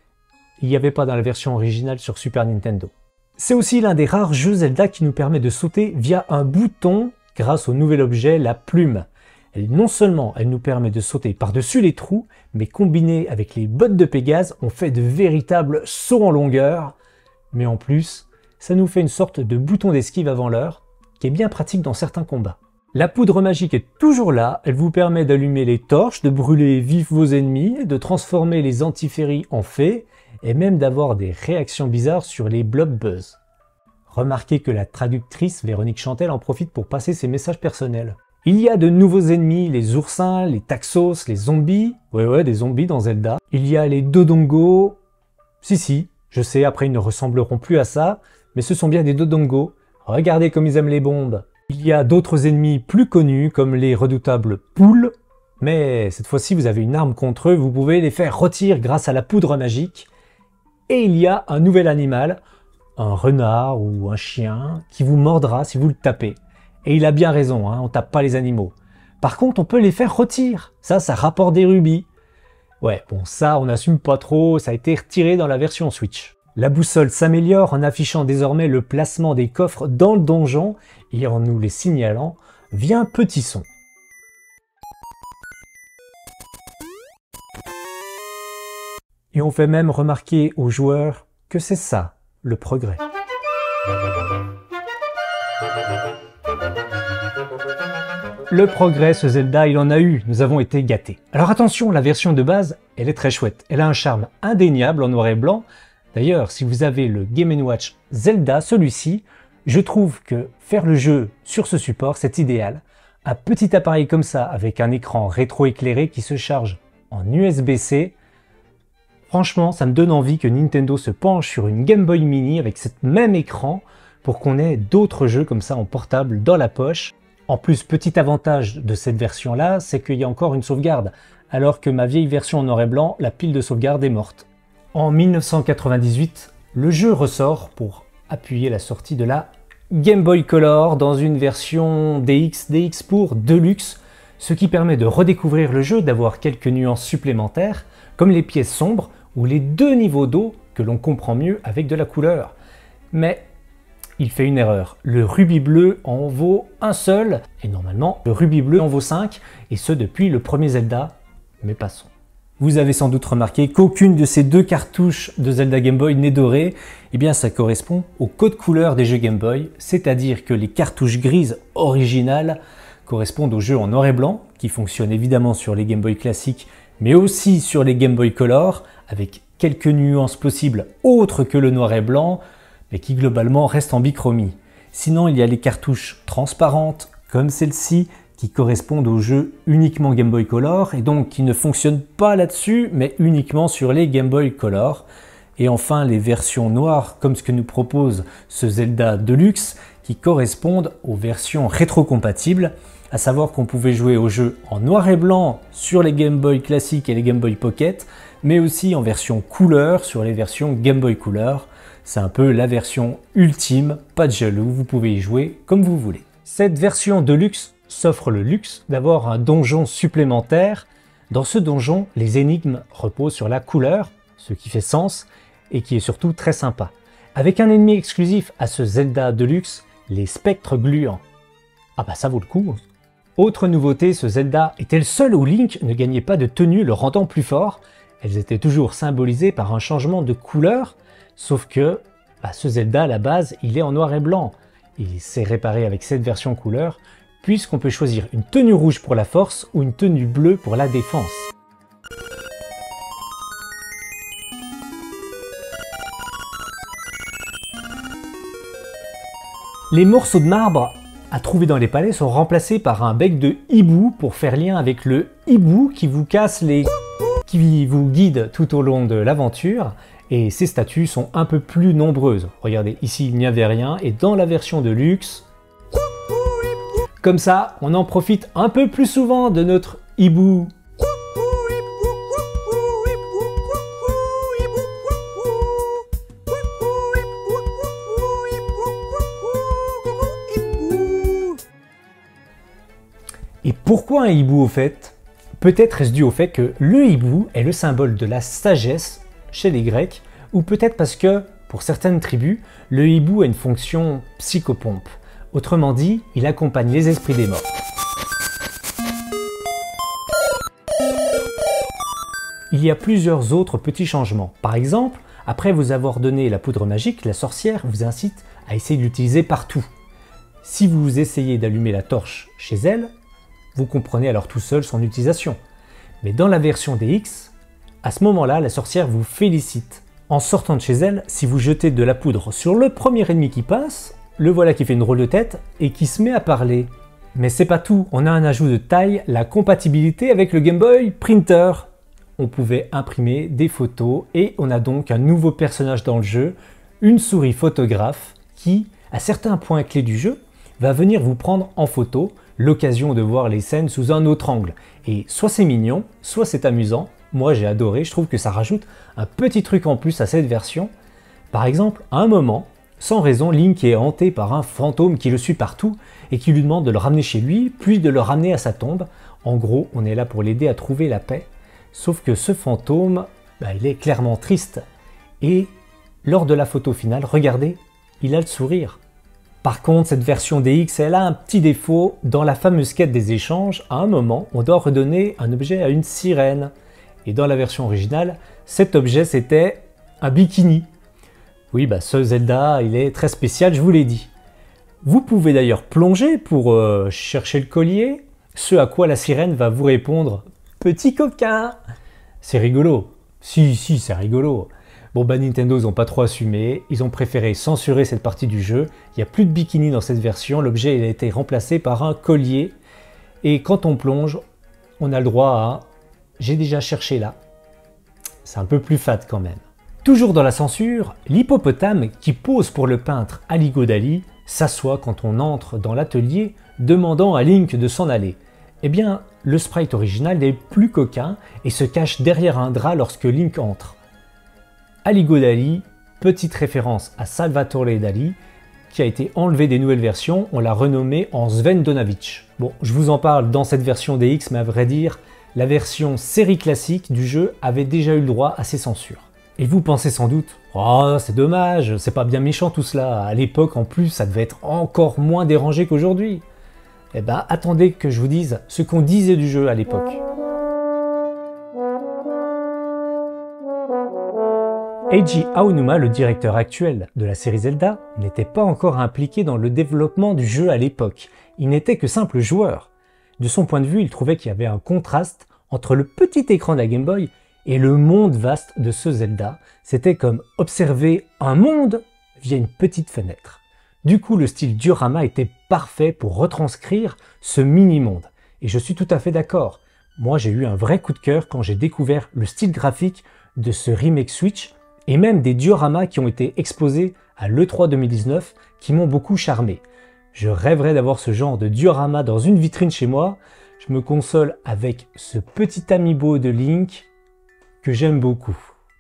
Il n'y avait pas dans la version originale sur Super Nintendo. C'est aussi l'un des rares jeux Zelda qui nous permet de sauter via un bouton grâce au nouvel objet, la plume. Elle, non seulement elle nous permet de sauter par-dessus les trous, mais combiné avec les bottes de Pégase, on fait de véritables sauts en longueur. Mais en plus, ça nous fait une sorte de bouton d'esquive avant l'heure, qui est bien pratique dans certains combats. La poudre magique est toujours là, elle vous permet d'allumer les torches, de brûler vif vos ennemis, de transformer les antiféries en fées, et même d'avoir des réactions bizarres sur les blob buzz. Remarquez que la traductrice Véronique Chantel en profite pour passer ses messages personnels. Il y a de nouveaux ennemis, les oursins, les taxos, les zombies. Ouais, ouais, des zombies dans Zelda. Il y a les dodongos. Si, si, je sais, après ils ne ressembleront plus à ça, mais ce sont bien des dodongos. Regardez comme ils aiment les bombes. Il y a d'autres ennemis plus connus, comme les redoutables poules. Mais cette fois-ci, vous avez une arme contre eux, vous pouvez les faire rôtir grâce à la poudre magique. Et il y a un nouvel animal, un renard ou un chien, qui vous mordra si vous le tapez. Et il a bien raison, hein, on tape pas les animaux. Par contre, on peut les faire rôtir. Ça, ça rapporte des rubis. Ouais, bon, ça, on n'assume pas trop, ça a été retiré dans la version Switch. La boussole s'améliore en affichant désormais le placement des coffres dans le donjon et en nous les signalant via un petit son. Et on fait même remarquer aux joueurs que c'est ça, le progrès. Le progrès, ce Zelda, il en a eu, nous avons été gâtés. Alors attention, la version de base, elle est très chouette. Elle a un charme indéniable en noir et blanc. D'ailleurs, si vous avez le Game and Watch Zelda, celui-ci, je trouve que faire le jeu sur ce support, c'est idéal. Un petit appareil comme ça, avec un écran rétro-éclairé qui se charge en U S B C, franchement, ça me donne envie que Nintendo se penche sur une Game Boy Mini avec ce même écran pour qu'on ait d'autres jeux comme ça en portable dans la poche. En plus, petit avantage de cette version-là, c'est qu'il y a encore une sauvegarde, alors que ma vieille version en noir et blanc, la pile de sauvegarde est morte. En mille neuf cent quatre-vingt-dix-huit, le jeu ressort pour appuyer la sortie de la Game Boy Color dans une version D X, D X pour Deluxe, ce qui permet de redécouvrir le jeu, d'avoir quelques nuances supplémentaires, comme les pièces sombres ou les deux niveaux d'eau que l'on comprend mieux avec de la couleur. Mais il fait une erreur. Le rubis bleu en vaut un seul, et normalement le rubis bleu en vaut cinq, et ce depuis le premier Zelda, mais passons. Vous avez sans doute remarqué qu'aucune de ces deux cartouches de Zelda Game Boy n'est dorée. Eh bien, ça correspond au code couleur des jeux Game Boy, c'est-à-dire que les cartouches grises originales correspondent aux jeux en noir et blanc, qui fonctionnent évidemment sur les Game Boy classiques, mais aussi sur les Game Boy Color, avec quelques nuances possibles autres que le noir et blanc, mais qui globalement restent en bichromie. Sinon, il y a les cartouches transparentes, comme celle-ci, qui correspondent aux jeux uniquement Game Boy Color et donc qui ne fonctionnent pas là-dessus mais uniquement sur les Game Boy Color. Et enfin les versions noires comme ce que nous propose ce Zelda Deluxe qui correspondent aux versions rétrocompatibles, à savoir qu'on pouvait jouer au jeu en noir et blanc sur les Game Boy classiques et les Game Boy Pocket, mais aussi en version couleur sur les versions Game Boy Color. C'est un peu la version ultime, pas de jaloux, vous pouvez y jouer comme vous voulez. Cette version Deluxe s'offre le luxe d'avoir un donjon supplémentaire. Dans ce donjon, les énigmes reposent sur la couleur, ce qui fait sens et qui est surtout très sympa. Avec un ennemi exclusif à ce Zelda Deluxe, les spectres gluants. Ah bah ça vaut le coup. Autre nouveauté, ce Zelda était le seul où Link ne gagnait pas de tenue le rendant plus fort. Elles étaient toujours symbolisées par un changement de couleur, sauf que bah, ce Zelda à la base, il est en noir et blanc. Il s'est réparé avec cette version couleur, puisqu'on peut choisir une tenue rouge pour la force ou une tenue bleue pour la défense. Les morceaux de marbre à trouver dans les palais sont remplacés par un bec de hibou pour faire lien avec le hibou qui vous casse les... qui vous guide tout au long de l'aventure. Et ces statues sont un peu plus nombreuses. Regardez, ici il n'y avait rien et dans la version de luxe, comme ça, on en profite un peu plus souvent de notre hibou. Et pourquoi un hibou au fait? Peut-être est-ce dû au fait que le hibou est le symbole de la sagesse chez les Grecs, ou peut-être parce que, pour certaines tribus, le hibou a une fonction psychopompe. Autrement dit, il accompagne les esprits des morts. Il y a plusieurs autres petits changements. Par exemple, après vous avoir donné la poudre magique, la sorcière vous incite à essayer de l'utiliser partout. Si vous essayez d'allumer la torche chez elle, vous comprenez alors tout seul son utilisation. Mais dans la version D X, à ce moment-là, la sorcière vous félicite. En sortant de chez elle, si vous jetez de la poudre sur le premier ennemi qui passe, le voilà qui fait une drôle de tête et qui se met à parler. Mais c'est pas tout, on a un ajout de taille, la compatibilité avec le Game Boy Printer. On pouvait imprimer des photos et on a donc un nouveau personnage dans le jeu, une souris photographe qui, à certains points clés du jeu, va venir vous prendre en photo, l'occasion de voir les scènes sous un autre angle. Et soit c'est mignon, soit c'est amusant. Moi j'ai adoré, je trouve que ça rajoute un petit truc en plus à cette version. Par exemple, à un moment, sans raison, Link est hanté par un fantôme qui le suit partout et qui lui demande de le ramener chez lui, puis de le ramener à sa tombe. En gros, on est là pour l'aider à trouver la paix. Sauf que ce fantôme, bah, il est clairement triste. Et lors de la photo finale, regardez, il a le sourire. Par contre, cette version D X, elle a un petit défaut. Dans la fameuse quête des échanges, à un moment, on doit redonner un objet à une sirène. Et dans la version originale, cet objet, c'était un bikini. Oui, bah ce Zelda, il est très spécial, je vous l'ai dit. Vous pouvez d'ailleurs plonger pour euh, chercher le collier, ce à quoi la sirène va vous répondre « Petit coquin !» C'est rigolo. Si, si, c'est rigolo. Bon, bah Nintendo, ils n'ont pas trop assumé, ils ont préféré censurer cette partie du jeu. Il n'y a plus de bikini dans cette version, l'objet a été remplacé par un collier. Et quand on plonge, on a le droit à « J'ai déjà cherché là ». C'est un peu plus fade quand même. Toujours dans la censure, l'hippopotame qui pose pour le peintre Ali Godali s'assoit quand on entre dans l'atelier demandant à Link de s'en aller. Eh bien, le sprite original est plus coquin et se cache derrière un drap lorsque Link entre. Ali Godali, petite référence à Salvatore Dali, qui a été enlevé des nouvelles versions, on l'a renommé en Sven Donavich. Bon, je vous en parle dans cette version D X, mais à vrai dire, la version série classique du jeu avait déjà eu le droit à ces censures. Et vous pensez sans doute, oh c'est dommage, c'est pas bien méchant tout cela, à l'époque en plus ça devait être encore moins dérangé qu'aujourd'hui. Eh ben attendez que je vous dise ce qu'on disait du jeu à l'époque. Eiji Aonuma, le directeur actuel de la série Zelda, n'était pas encore impliqué dans le développement du jeu à l'époque, il n'était que simple joueur. De son point de vue, il trouvait qu'il y avait un contraste entre le petit écran de la Game Boy et le monde vaste de ce Zelda. C'était comme observer un monde via une petite fenêtre. Du coup, le style diorama était parfait pour retranscrire ce mini-monde. Et je suis tout à fait d'accord. Moi, j'ai eu un vrai coup de cœur quand j'ai découvert le style graphique de ce remake Switch et même des dioramas qui ont été exposés à l'E trois deux mille dix-neuf qui m'ont beaucoup charmé. Je rêverais d'avoir ce genre de diorama dans une vitrine chez moi. Je me console avec ce petit amiibo de Link que j'aime beaucoup.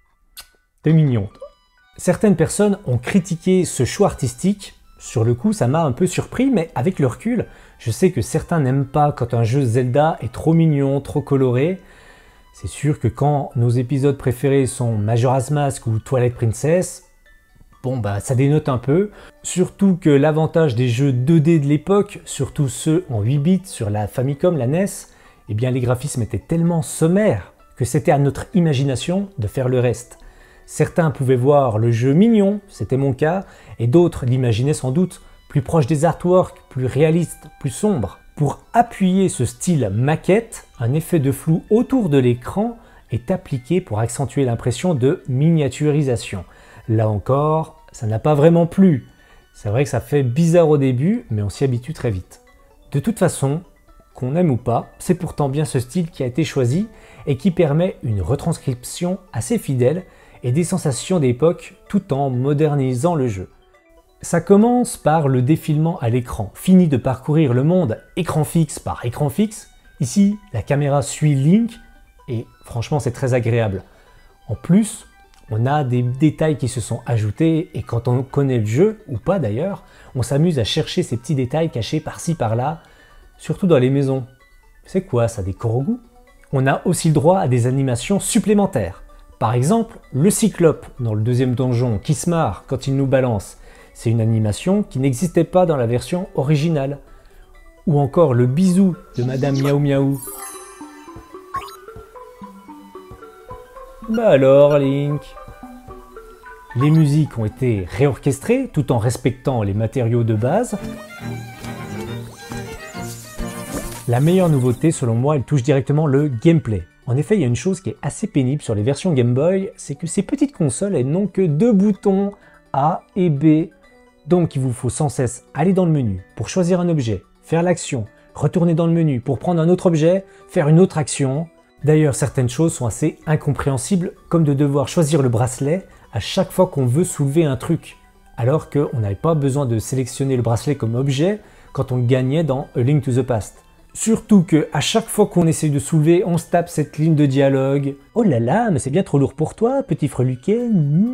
T'es mignon. Certaines personnes ont critiqué ce choix artistique. Sur le coup, ça m'a un peu surpris, mais avec le recul, je sais que certains n'aiment pas quand un jeu Zelda est trop mignon, trop coloré. C'est sûr que quand nos épisodes préférés sont Majora's Mask ou Twilight Princess, bon bah ça dénote un peu. Surtout que l'avantage des jeux deux D de l'époque, surtout ceux en huit bits sur la Famicom, la N E S, eh bien les graphismes étaient tellement sommaires que c'était à notre imagination de faire le reste. Certains pouvaient voir le jeu mignon, c'était mon cas, et d'autres l'imaginaient sans doute plus proche des artworks, plus réaliste, plus sombre. Pour appuyer ce style maquette, un effet de flou autour de l'écran est appliqué pour accentuer l'impression de miniaturisation. Là encore, ça n'a pas vraiment plu. C'est vrai que ça fait bizarre au début, mais on s'y habitue très vite. De toute façon, qu'on aime ou pas, c'est pourtant bien ce style qui a été choisi et qui permet une retranscription assez fidèle et des sensations d'époque tout en modernisant le jeu. Ça commence par le défilement à l'écran. Fini de parcourir le monde écran fixe par écran fixe, ici la caméra suit Link et franchement c'est très agréable. En plus, on a des détails qui se sont ajoutés et quand on connaît le jeu, ou pas d'ailleurs, on s'amuse à chercher ces petits détails cachés par-ci par-là, surtout dans les maisons. C'est quoi ça, des Korogu? On a aussi le droit à des animations supplémentaires. Par exemple, le cyclope dans le deuxième donjon qui se marre quand il nous balance, c'est une animation qui n'existait pas dans la version originale. Ou encore le bisou de Madame Miaou Miaou. Bah alors Link. Les musiques ont été réorchestrées tout en respectant les matériaux de base. La meilleure nouveauté selon moi, elle touche directement le gameplay. En effet, il y a une chose qui est assez pénible sur les versions Game Boy, c'est que ces petites consoles, elles n'ont que deux boutons A et B. Donc il vous faut sans cesse aller dans le menu pour choisir un objet, faire l'action, retourner dans le menu pour prendre un autre objet, faire une autre action. D'ailleurs, certaines choses sont assez incompréhensibles, comme de devoir choisir le bracelet à chaque fois qu'on veut soulever un truc, alors qu'on n'avait pas besoin de sélectionner le bracelet comme objet quand on le gagnait dans A Link to the Past. Surtout que à chaque fois qu'on essaye de soulever, on se tape cette ligne de dialogue. Oh là là, mais c'est bien trop lourd pour toi, petit freluquet.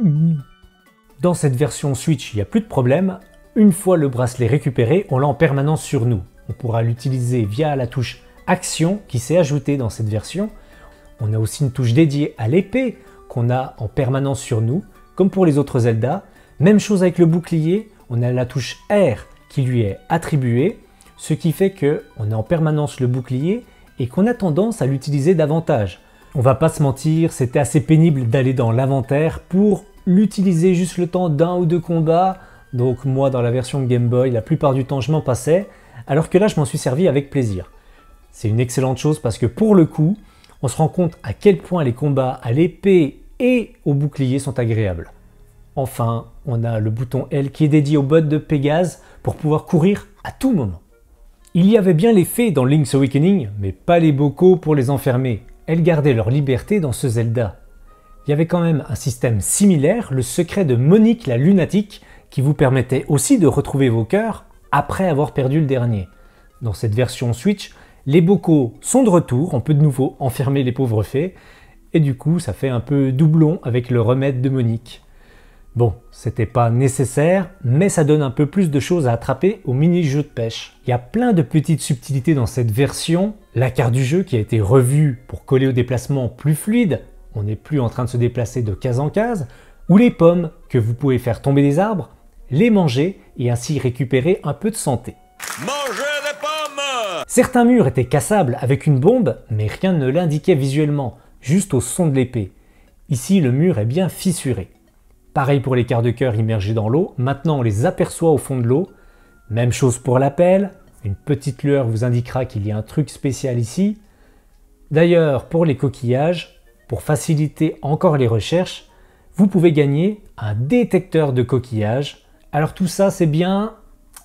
Dans cette version Switch, il n'y a plus de problème. Une fois le bracelet récupéré, on l'a en permanence sur nous. On pourra l'utiliser via la touche Action qui s'est ajoutée dans cette version. On a aussi une touche dédiée à l'épée qu'on a en permanence sur nous, comme pour les autres Zelda. Même chose avec le bouclier, on a la touche R qui lui est attribuée. Ce qui fait qu'on a en permanence le bouclier et qu'on a tendance à l'utiliser davantage. On va pas se mentir, c'était assez pénible d'aller dans l'inventaire pour l'utiliser juste le temps d'un ou deux combats. Donc moi dans la version Game Boy, la plupart du temps je m'en passais, alors que là je m'en suis servi avec plaisir. C'est une excellente chose parce que pour le coup, on se rend compte à quel point les combats à l'épée et au bouclier sont agréables. Enfin, on a le bouton L qui est dédié au bot de Pégase pour pouvoir courir à tout moment. Il y avait bien les fées dans Link's Awakening, mais pas les bocaux pour les enfermer. Elles gardaient leur liberté dans ce Zelda. Il y avait quand même un système similaire, le secret de Monique la lunatique, qui vous permettait aussi de retrouver vos cœurs après avoir perdu le dernier. Dans cette version Switch, les bocaux sont de retour, on peut de nouveau enfermer les pauvres fées, et du coup ça fait un peu doublon avec le remède de Monique. Bon, c'était pas nécessaire, mais ça donne un peu plus de choses à attraper au mini-jeu de pêche. Il y a plein de petites subtilités dans cette version. La carte du jeu qui a été revue pour coller au déplacement plus fluide, on n'est plus en train de se déplacer de case en case, ou les pommes que vous pouvez faire tomber des arbres, les manger et ainsi récupérer un peu de santé. Manger des pommes! Certains murs étaient cassables avec une bombe, mais rien ne l'indiquait visuellement, juste au son de l'épée. Ici, le mur est bien fissuré. Pareil pour les quarts de cœur immergés dans l'eau, maintenant on les aperçoit au fond de l'eau. Même chose pour la pelle, une petite lueur vous indiquera qu'il y a un truc spécial ici. D'ailleurs, pour les coquillages, pour faciliter encore les recherches, vous pouvez gagner un détecteur de coquillages. Alors tout ça c'est bien,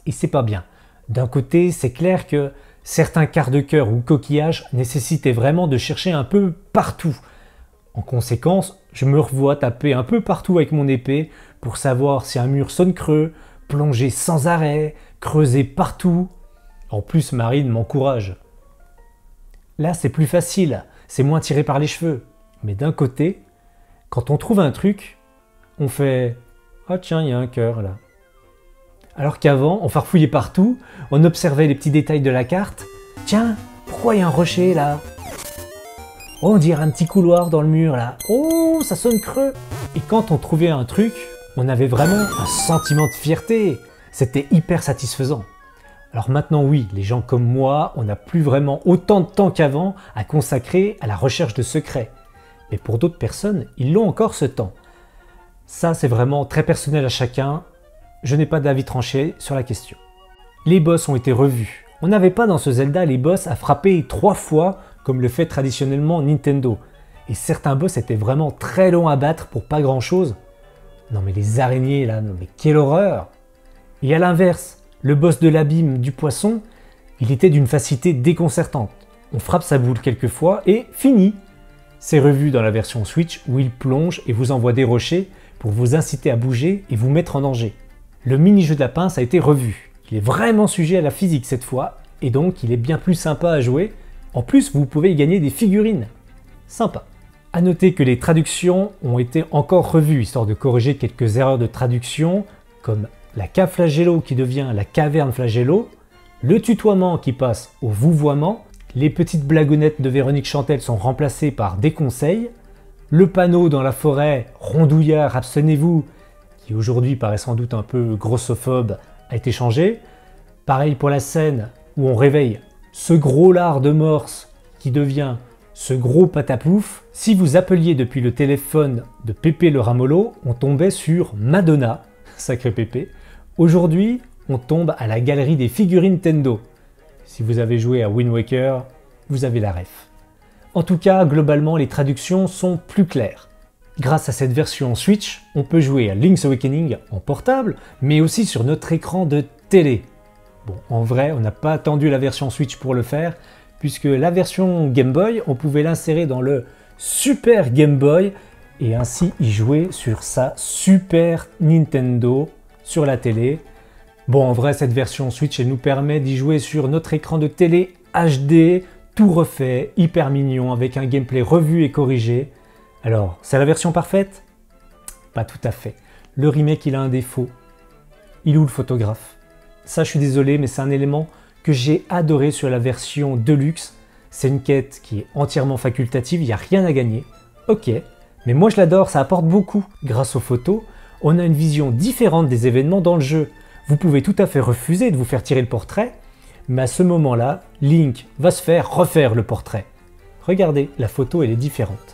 et c'est pas bien. D'un côté, c'est clair que certains quarts de cœur ou coquillages nécessitaient vraiment de chercher un peu partout. En conséquence, je me revois taper un peu partout avec mon épée pour savoir si un mur sonne creux, plonger sans arrêt, creuser partout. En plus, Marine m'encourage. Là, c'est plus facile, c'est moins tiré par les cheveux. Mais d'un côté, quand on trouve un truc, on fait « Ah tiens, il y a un cœur là ». Alors qu'avant, on farfouillait partout, on observait les petits détails de la carte. « Tiens, pourquoi il y a un rocher là ? Oh, on dirait un petit couloir dans le mur là. Oh, ça sonne creux !» Et quand on trouvait un truc, on avait vraiment un sentiment de fierté. C'était hyper satisfaisant. Alors maintenant, oui, les gens comme moi, on n'a plus vraiment autant de temps qu'avant à consacrer à la recherche de secrets. Mais pour d'autres personnes, ils l'ont encore ce temps. Ça, c'est vraiment très personnel à chacun. Je n'ai pas d'avis tranché sur la question. Les boss ont été revus. On n'avait pas dans ce Zelda les boss à frapper trois fois comme le fait traditionnellement Nintendo. Et certains boss étaient vraiment très longs à battre pour pas grand chose. Non mais les araignées là, non mais quelle horreur! Et à l'inverse, le boss de l'abîme du poisson, il était d'une facilité déconcertante. On frappe sa boule quelques fois et fini! C'est revu dans la version Switch où il plonge et vous envoie des rochers pour vous inciter à bouger et vous mettre en danger. Le mini-jeu de la pince a été revu. Il est vraiment sujet à la physique cette fois et donc il est bien plus sympa à jouer. En plus, vous pouvez y gagner des figurines. Sympa. A noter que les traductions ont été encore revues histoire de corriger quelques erreurs de traduction comme la cave flagello qui devient la caverne flagello, le tutoiement qui passe au vouvoiement, les petites blagonnettes de Véronique Chantel sont remplacées par des conseils, le panneau dans la forêt « Rondouillard, abstenez-vous » qui aujourd'hui paraît sans doute un peu grossophobe, a été changé. Pareil pour la scène où on réveille ce gros lard de morse qui devient ce gros patapouf. Si vous appeliez depuis le téléphone de Pépé le Ramolo, on tombait sur Madonna, sacré Pépé. Aujourd'hui, on tombe à la galerie des figurines Nintendo. Si vous avez joué à Wind Waker, vous avez la ref. En tout cas, globalement, les traductions sont plus claires. Grâce à cette version Switch, on peut jouer à Link's Awakening en portable, mais aussi sur notre écran de télé. Bon, en vrai, on n'a pas attendu la version Switch pour le faire, puisque la version Game Boy, on pouvait l'insérer dans le Super Game Boy et ainsi y jouer sur sa Super Nintendo sur la télé. Bon, en vrai, cette version Switch, elle nous permet d'y jouer sur notre écran de télé H D, tout refait, hyper mignon, avec un gameplay revu et corrigé. Alors, c'est la version parfaite? Pas tout à fait. Le remake, il a un défaut. Il est où le photographe? Ça, je suis désolé, mais c'est un élément que j'ai adoré sur la version Deluxe. C'est une quête qui est entièrement facultative, il n'y a rien à gagner. Ok, mais moi je l'adore, ça apporte beaucoup. Grâce aux photos, on a une vision différente des événements dans le jeu. Vous pouvez tout à fait refuser de vous faire tirer le portrait, mais à ce moment-là, Link va se faire refaire le portrait. Regardez, la photo elle est différente.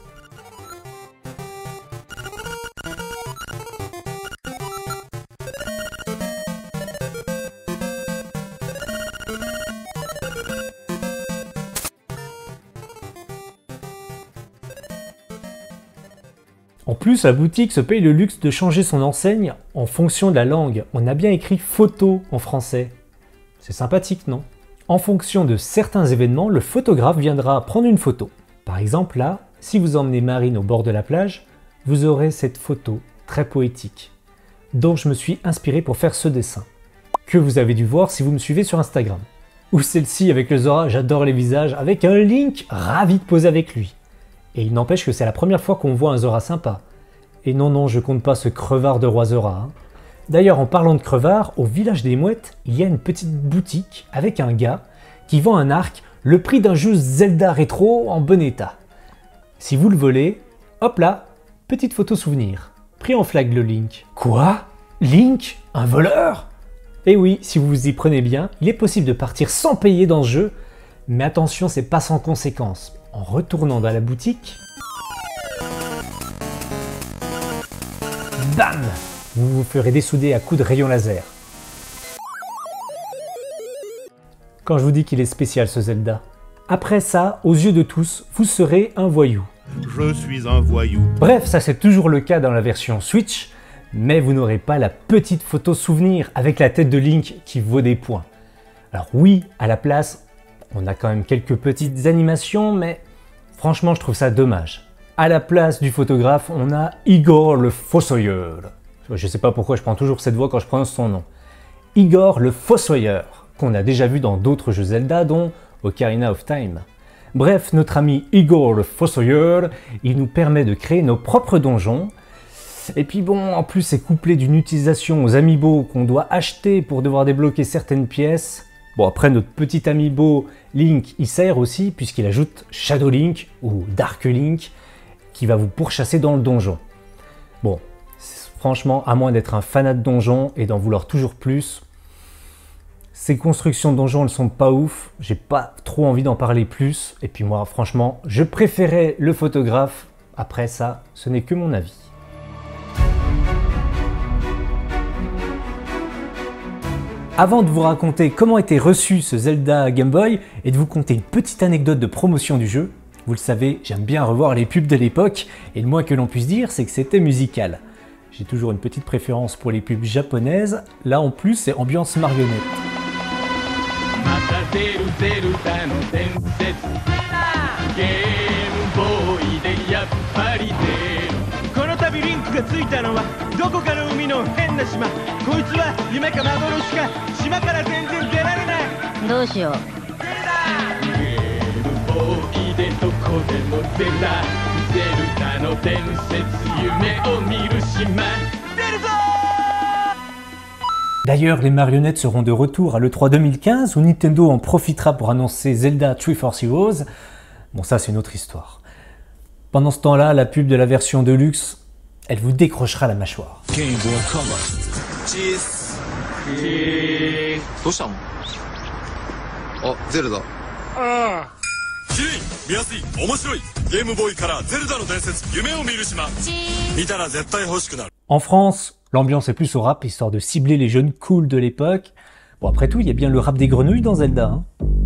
En plus, la boutique se paye le luxe de changer son enseigne en fonction de la langue. On a bien écrit photo en français. C'est sympathique, non? En fonction de certains événements, le photographe viendra prendre une photo. Par exemple, là, si vous emmenez Marine au bord de la plage, vous aurez cette photo très poétique, dont je me suis inspiré pour faire ce dessin, que vous avez dû voir si vous me suivez sur Instagram. Ou celle-ci avec le Zora, j'adore les visages, avec un Link ravi de poser avec lui. Et il n'empêche que c'est la première fois qu'on voit un Zora sympa. Et non, non, je compte pas ce crevard de roi Zora. Hein. D'ailleurs, en parlant de crevard, au village des mouettes, il y a une petite boutique avec un gars qui vend un arc, le prix d'un jeu Zelda rétro en bon état. Si vous le volez, hop là, petite photo souvenir. Pris en flag le Link. Quoi? Link? Un voleur? Eh oui, si vous vous y prenez bien, il est possible de partir sans payer dans ce jeu, mais attention, c'est pas sans conséquence. En retournant dans la boutique, bam! Vous vous ferez dessouder à coups de rayon laser. Quand je vous dis qu'il est spécial ce Zelda. Après ça, aux yeux de tous, vous serez un voyou. Je suis un voyou. Bref, ça c'est toujours le cas dans la version Switch, Mais vous n'aurez pas la petite photo souvenir avec la tête de Link qui vaut des points. Alors oui, à la place, on a quand même quelques petites animations, mais franchement je trouve ça dommage. À la place du photographe, on a Igor le Fossoyeur. Je ne sais pas pourquoi je prends toujours cette voix quand je prononce son nom. Igor le Fossoyeur, qu'on a déjà vu dans d'autres jeux Zelda, dont Ocarina of Time. Bref, notre ami Igor le Fossoyeur, il nous permet de créer nos propres donjons. Et puis bon, en plus c'est couplé d'une utilisation aux amiibo qu'on doit acheter pour devoir débloquer certaines pièces. Bon, après notre petit amiibo Link, il sert aussi puisqu'il ajoute Shadow Link ou Dark Link qui va vous pourchasser dans le donjon. Bon, franchement, à moins d'être un fanat de donjon et d'en vouloir toujours plus, ces constructions de donjons, elles sont pas ouf, j'ai pas trop envie d'en parler plus, et puis moi, franchement, je préférais le photographe. Après ça, ce n'est que mon avis. Avant de vous raconter comment était reçu ce Zelda Game Boy et de vous conter une petite anecdote de promotion du jeu, vous le savez, j'aime bien revoir les pubs de l'époque, et le moins que l'on puisse dire, c'est que c'était musical. J'ai toujours une petite préférence pour les pubs japonaises, là en plus c'est ambiance marionnette. D'ailleurs, les marionnettes seront de retour à l'E trois deux mille quinze où Nintendo en profitera pour annoncer Zelda Triforce Heroes. Bon, ça c'est une autre histoire. Pendant ce temps-là, la pub de la version Deluxe, elle vous décrochera la mâchoire. Game Boy Color. Cheese. Cheese. Oh, Zelda. Ah. En France, l'ambiance est plus au rap, histoire de cibler les jeunes cool de l'époque. Bon, après tout, il y a bien le rap des grenouilles dans Zelda. Hein.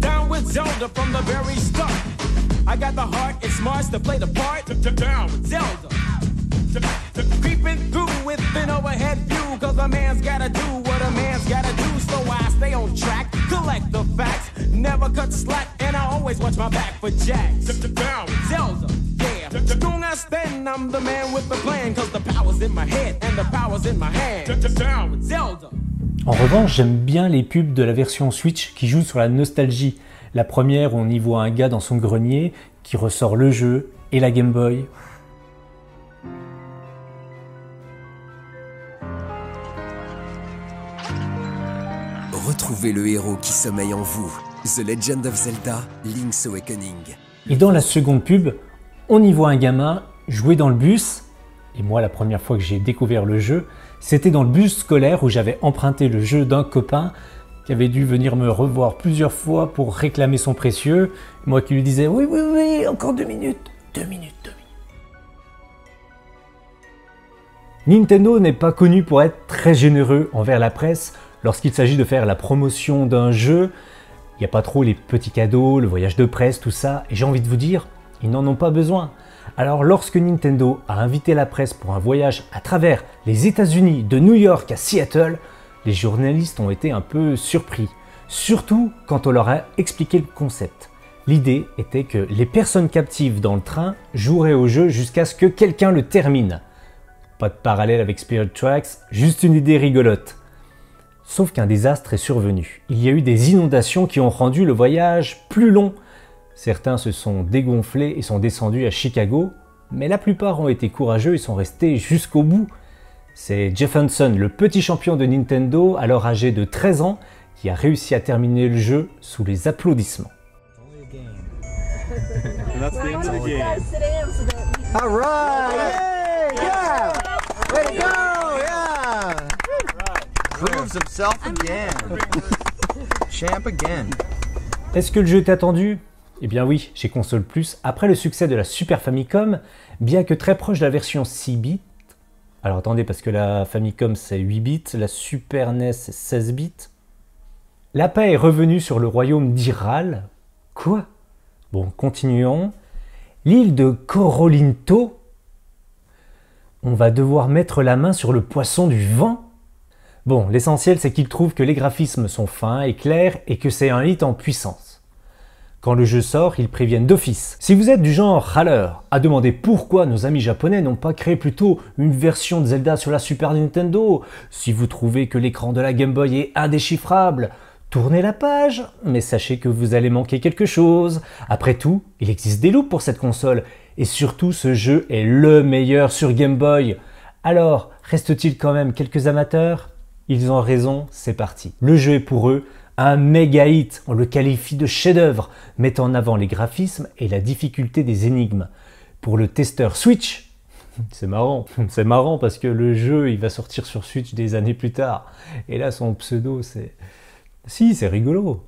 En revanche, j'aime bien les pubs de la version Switch qui jouent sur la nostalgie. La première, on y voit un gars dans son grenier qui ressort le jeu et la Game Boy. Retrouvez le héros qui sommeille en vous. The Legend of Zelda, Link's Awakening. Et dans la seconde pub, on y voit un gamin jouer dans le bus. Et moi, la première fois que j'ai découvert le jeu, c'était dans le bus scolaire où j'avais emprunté le jeu d'un copain qui avait dû venir me revoir plusieurs fois pour réclamer son précieux. Moi qui lui disais « Oui, oui, oui, encore deux minutes, deux minutes, deux minutes. » Nintendo n'est pas connu pour être très généreux envers la presse lorsqu'il s'agit de faire la promotion d'un jeu. Il n'y a pas trop les petits cadeaux, le voyage de presse, tout ça. Et j'ai envie de vous dire, ils n'en ont pas besoin. Alors lorsque Nintendo a invité la presse pour un voyage à travers les États-Unis, de New York à Seattle, les journalistes ont été un peu surpris. Surtout quand on leur a expliqué le concept. L'idée était que les personnes captives dans le train joueraient au jeu jusqu'à ce que quelqu'un le termine. Pas de parallèle avec Spirit Tracks, juste une idée rigolote. Sauf qu'un désastre est survenu. Il y a eu des inondations qui ont rendu le voyage plus long. Certains se sont dégonflés et sont descendus à Chicago, mais la plupart ont été courageux et sont restés jusqu'au bout. C'est Jeff Hansen, le petit champion de Nintendo, alors âgé de treize ans, qui a réussi à terminer le jeu sous les applaudissements. Est-ce que le jeu est attendu? Eh bien oui, chez Console Plus, après le succès de la Super Famicom, bien que très proche de la version six bits, alors attendez parce que la Famicom c'est huit bits, la Super N E S c'est seize bits, la paix est revenue sur le royaume d'Hyrule. Quoi? Bon, continuons. L'île de Korolinto. On va devoir mettre la main sur le poisson du vent? Bon, l'essentiel c'est qu'il trouve que les graphismes sont fins et clairs et que c'est un hit en puissance. Quand le jeu sort, ils préviennent d'office. Si vous êtes du genre râleur à demander pourquoi nos amis japonais n'ont pas créé plutôt une version de Zelda sur la Super Nintendo, si vous trouvez que l'écran de la Game Boy est indéchiffrable, tournez la page, mais sachez que vous allez manquer quelque chose. Après tout, il existe des loops pour cette console, et surtout ce jeu est le meilleur sur Game Boy. Alors, reste-t-il quand même quelques amateurs? Ils ont raison, c'est parti. Le jeu est pour eux un méga hit, on le qualifie de chef-d'œuvre, mettant en avant les graphismes et la difficulté des énigmes. Pour le testeur Switch, c'est marrant, c'est marrant parce que le jeu il va sortir sur Switch des années plus tard. Et là son pseudo c'est... Si, c'est rigolo.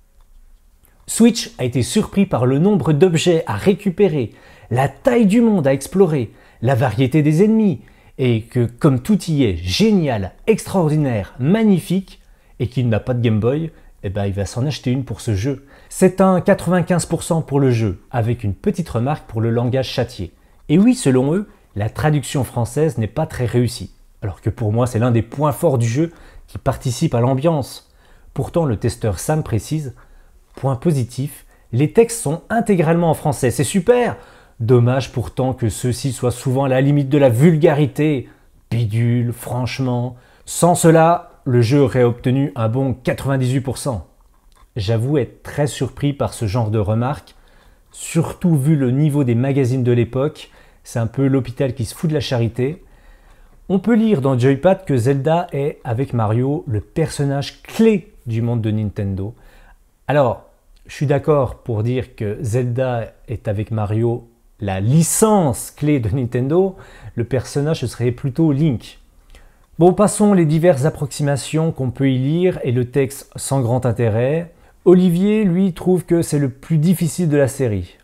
Switch a été surpris par le nombre d'objets à récupérer, la taille du monde à explorer, la variété des ennemis, et que comme tout y est génial, extraordinaire, magnifique, et qu'il n'a pas de Game Boy, eh ben, il va s'en acheter une pour ce jeu. C'est un quatre-vingt-quinze pour cent pour le jeu, avec une petite remarque pour le langage châtié. Et oui, selon eux, la traduction française n'est pas très réussie, alors que pour moi c'est l'un des points forts du jeu qui participe à l'ambiance. Pourtant le testeur Sam précise, point positif, les textes sont intégralement en français, c'est super. Dommage pourtant que ceux-ci soient souvent à la limite de la vulgarité. Bidule, franchement. Sans cela, le jeu aurait obtenu un bon quatre-vingt-dix-huit pour cent. J'avoue être très surpris par ce genre de remarques, surtout vu le niveau des magazines de l'époque, c'est un peu l'hôpital qui se fout de la charité. On peut lire dans Joypad que Zelda est, avec Mario, le personnage clé du monde de Nintendo. Alors, je suis d'accord pour dire que Zelda est avec Mario la licence clé de Nintendo, le personnage ce serait plutôt Link. Bon, passons les diverses approximations qu'on peut y lire et le texte sans grand intérêt. Olivier, lui, trouve que c'est le plus difficile de la série.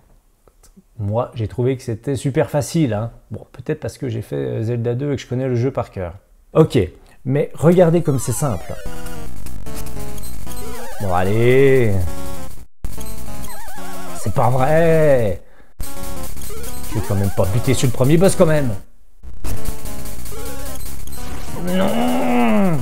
Moi, j'ai trouvé que c'était super facile. Hein. Bon, peut-être parce que j'ai fait Zelda deux et que je connais le jeu par cœur. Ok, mais regardez comme c'est simple. Bon, allez. C'est pas vrai. Je vais quand même pas buter sur le premier boss quand même. Non.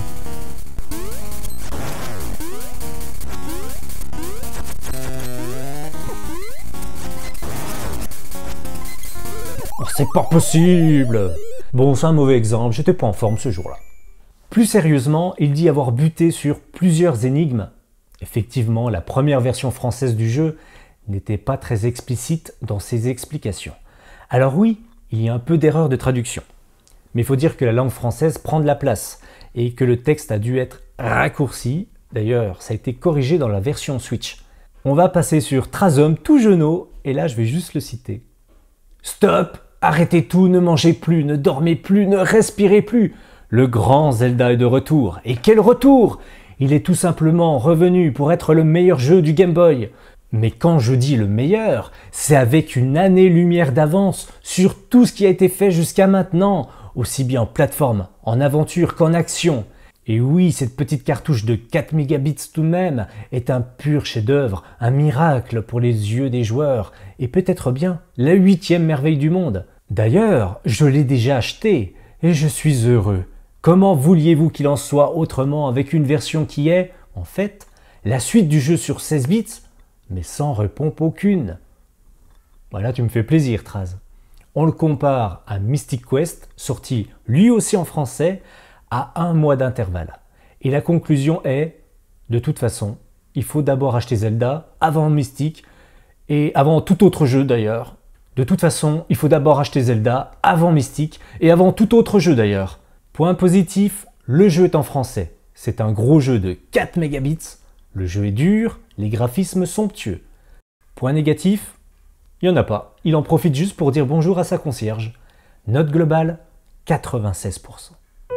Oh, c'est pas possible. Bon, c'est un mauvais exemple, j'étais pas en forme ce jour-là. Plus sérieusement, il dit avoir buté sur plusieurs énigmes. Effectivement, la première version française du jeu n'était pas très explicite dans ses explications. Alors oui, il y a un peu d'erreur de traduction. Mais il faut dire que la langue française prend de la place et que le texte a dû être raccourci. D'ailleurs, ça a été corrigé dans la version Switch. On va passer sur Trazom tout jeuneau, et là je vais juste le citer. Stop! Arrêtez tout, ne mangez plus, ne dormez plus, ne respirez plus. Le grand Zelda est de retour. Et quel retour! Il est tout simplement revenu pour être le meilleur jeu du Game Boy. Mais quand je dis le meilleur, c'est avec une année-lumière d'avance sur tout ce qui a été fait jusqu'à maintenant, aussi bien en plateforme, en aventure qu'en action. Et oui, cette petite cartouche de quatre mégabits tout de même est un pur chef-d'œuvre, un miracle pour les yeux des joueurs, et peut-être bien la huitième merveille du monde. D'ailleurs, je l'ai déjà acheté, et je suis heureux. Comment vouliez-vous qu'il en soit autrement avec une version qui est, en fait, la suite du jeu sur seize bits, mais sans repompe aucune? Voilà, tu me fais plaisir, Traz. On le compare à Mystic Quest, sorti lui aussi en français, à un mois d'intervalle. Et la conclusion est, de toute façon, il faut d'abord acheter Zelda avant Mystic, et avant tout autre jeu d'ailleurs. De toute façon, il faut d'abord acheter Zelda avant Mystic, et avant tout autre jeu d'ailleurs. Point positif, le jeu est en français. C'est un gros jeu de quatre mégabits, le jeu est dur, les graphismes somptueux. Point négatif, il n'y en a pas. Il en profite juste pour dire bonjour à sa concierge. Note globale, quatre-vingt-seize pour cent.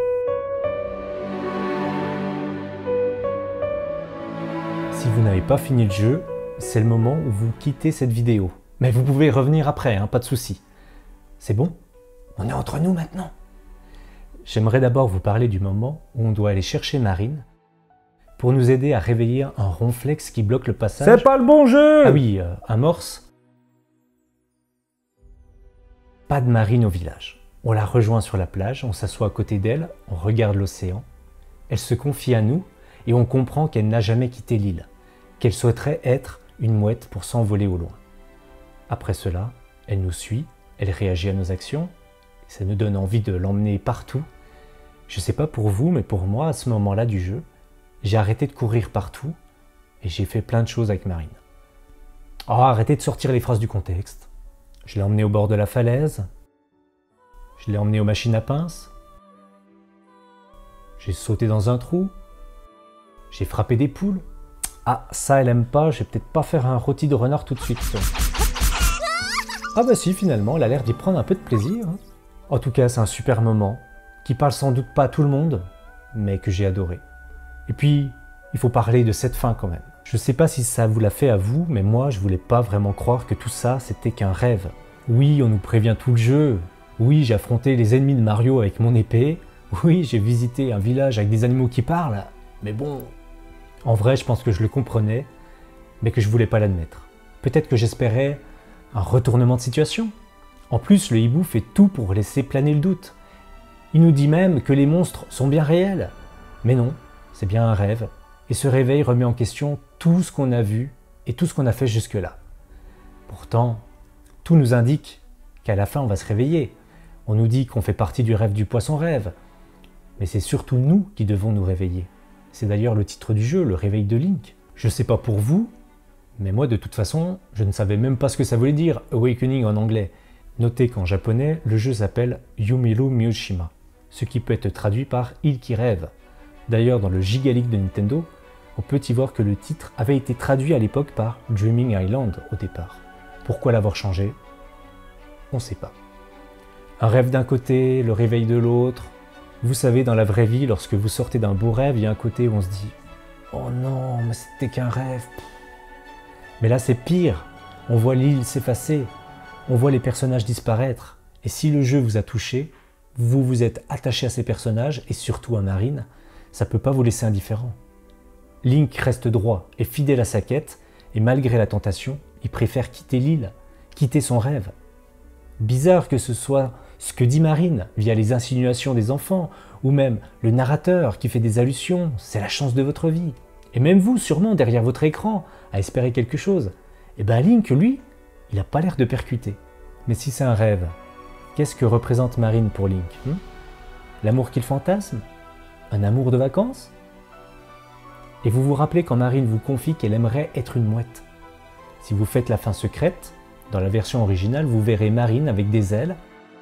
Si vous n'avez pas fini le jeu, c'est le moment où vous quittez cette vidéo. Mais vous pouvez revenir après, hein, pas de souci. C'est bon? On est entre nous maintenant. J'aimerais d'abord vous parler du moment où on doit aller chercher Marine pour nous aider à réveiller un ronflex qui bloque le passage. C'est pas le bon jeu! Ah oui, euh, amorce. Pas de Marine au village. On la rejoint sur la plage, on s'assoit à côté d'elle, on regarde l'océan. Elle se confie à nous et on comprend qu'elle n'a jamais quitté l'île, qu'elle souhaiterait être une mouette pour s'envoler au loin. Après cela, elle nous suit, elle réagit à nos actions, et ça nous donne envie de l'emmener partout. Je ne sais pas pour vous, mais pour moi, à ce moment-là du jeu, j'ai arrêté de courir partout et j'ai fait plein de choses avec Marine. Oh, arrêtez de sortir les phrases du contexte. Je l'ai emmenée au bord de la falaise, je l'ai emmenée aux machines à pince, j'ai sauté dans un trou, j'ai frappé des poules. Ah, ça elle aime pas, je vais peut-être pas faire un rôti de renard tout de suite. Ah bah si, finalement, elle a l'air d'y prendre un peu de plaisir. Hein. En tout cas, c'est un super moment, qui parle sans doute pas à tout le monde, mais que j'ai adoré. Et puis, il faut parler de cette fin quand même. Je sais pas si ça vous l'a fait à vous, mais moi, je voulais pas vraiment croire que tout ça, c'était qu'un rêve. Oui, on nous prévient tout le jeu. Oui, j'ai affronté les ennemis de Mario avec mon épée. Oui, j'ai visité un village avec des animaux qui parlent. Mais bon, en vrai, je pense que je le comprenais, mais que je voulais pas l'admettre. Peut-être que j'espérais un retournement de situation. En plus, le hibou fait tout pour laisser planer le doute. Il nous dit même que les monstres sont bien réels. Mais non, c'est bien un rêve. Et ce réveil remet en question tout ce qu'on a vu et tout ce qu'on a fait jusque-là. Pourtant, tout nous indique qu'à la fin, on va se réveiller. On nous dit qu'on fait partie du rêve du poisson-rêve. Mais c'est surtout nous qui devons nous réveiller. C'est d'ailleurs le titre du jeu, le réveil de Link. Je sais pas pour vous, mais moi de toute façon, je ne savais même pas ce que ça voulait dire, Awakening en anglais. Notez qu'en japonais, le jeu s'appelle Yumiru Miyushima, ce qui peut être traduit par « île qui rêve ». D'ailleurs, dans le Giga League de Nintendo, on peut y voir que le titre avait été traduit à l'époque par Dreaming Island au départ. Pourquoi l'avoir changé? On ne sait pas. Un rêve d'un côté, le réveil de l'autre. Vous savez, dans la vraie vie, lorsque vous sortez d'un beau rêve, il y a un côté où on se dit « Oh non, mais c'était qu'un rêve !» Mais là, c'est pire. On voit l'île s'effacer. On voit les personnages disparaître. Et si le jeu vous a touché, vous vous êtes attaché à ces personnages, et surtout à Marine, ça ne peut pas vous laisser indifférent. Link reste droit et fidèle à sa quête, et malgré la tentation, il préfère quitter l'île, quitter son rêve. Bizarre que ce soit ce que dit Marine via les insinuations des enfants, ou même le narrateur qui fait des allusions, c'est la chance de votre vie. Et même vous, sûrement, derrière votre écran, à espérer quelque chose. Et ben Link, lui, il n'a pas l'air de percuter. Mais si c'est un rêve, qu'est-ce que représente Marine pour Link hmm L'amour qu'il fantasme? Un amour de vacances? Et vous vous rappelez quand Marine vous confie qu'elle aimerait être une mouette. Si vous faites la fin secrète, dans la version originale, vous verrez Marine avec des ailes.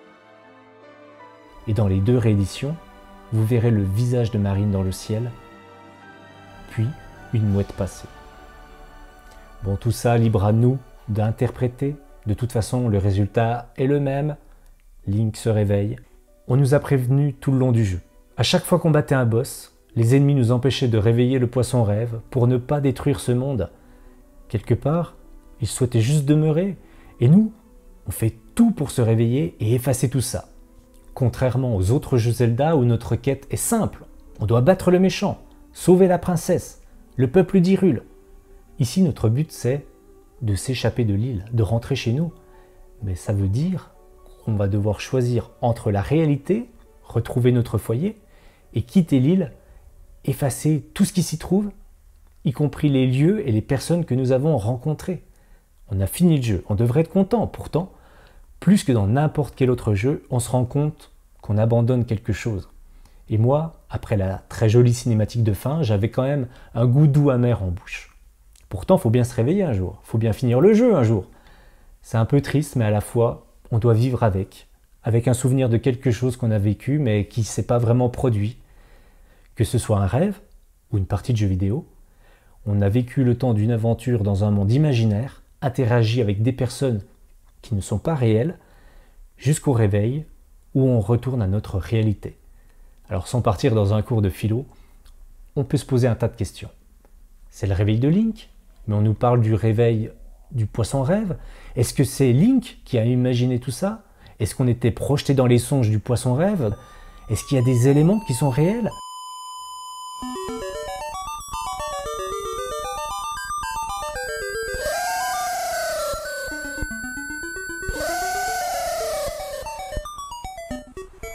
Et dans les deux rééditions, vous verrez le visage de Marine dans le ciel, puis une mouette passée. Bon, tout ça, libre à nous d'interpréter. De toute façon, le résultat est le même. Link se réveille. On nous a prévenu tout le long du jeu. À chaque fois qu'on battait un boss, les ennemis nous empêchaient de réveiller le poisson rêve pour ne pas détruire ce monde. Quelque part, ils souhaitaient juste demeurer. Et nous, on fait tout pour se réveiller et effacer tout ça. Contrairement aux autres jeux Zelda où notre quête est simple. On doit battre le méchant, sauver la princesse, le peuple d'Hyrule. Ici, notre but, c'est de s'échapper de l'île, de rentrer chez nous. Mais ça veut dire qu'on va devoir choisir entre la réalité, retrouver notre foyer, et quitter l'île, effacer tout ce qui s'y trouve, y compris les lieux et les personnes que nous avons rencontrées. On a fini le jeu, on devrait être content. Pourtant, plus que dans n'importe quel autre jeu, on se rend compte qu'on abandonne quelque chose. Et moi, après la très jolie cinématique de fin, j'avais quand même un goût doux amer en bouche. Pourtant, il faut bien se réveiller un jour, il faut bien finir le jeu un jour. C'est un peu triste, mais à la fois, on doit vivre avec, avec un souvenir de quelque chose qu'on a vécu, mais qui ne s'est pas vraiment produit. Que ce soit un rêve ou une partie de jeu vidéo, on a vécu le temps d'une aventure dans un monde imaginaire, interagi avec des personnes qui ne sont pas réelles, jusqu'au réveil où on retourne à notre réalité. Alors sans partir dans un cours de philo, on peut se poser un tas de questions. C'est le réveil de Link, mais on nous parle du réveil du poisson rêve. Est-ce que c'est Link qui a imaginé tout ça? Est-ce qu'on était projeté dans les songes du poisson rêve? Est-ce qu'il y a des éléments qui sont réels?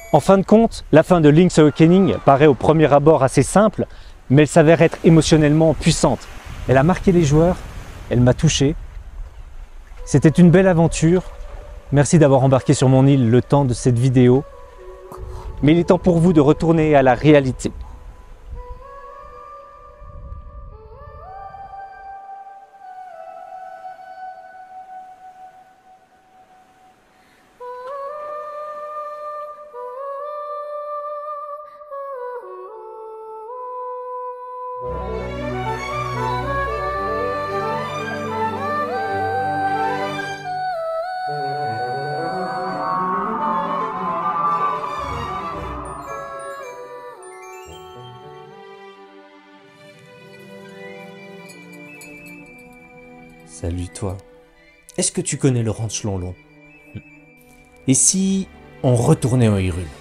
En fin de compte, la fin de Link's Awakening paraît au premier abord assez simple, mais elle s'avère être émotionnellement puissante. Elle a marqué les joueurs, elle m'a touché. C'était une belle aventure. Merci d'avoir embarqué sur mon île le temps de cette vidéo. Mais il est temps pour vous de retourner à la réalité. Salut toi. Est-ce que tu connais le ranch Lonlon? Et si on retournait en Hyrule?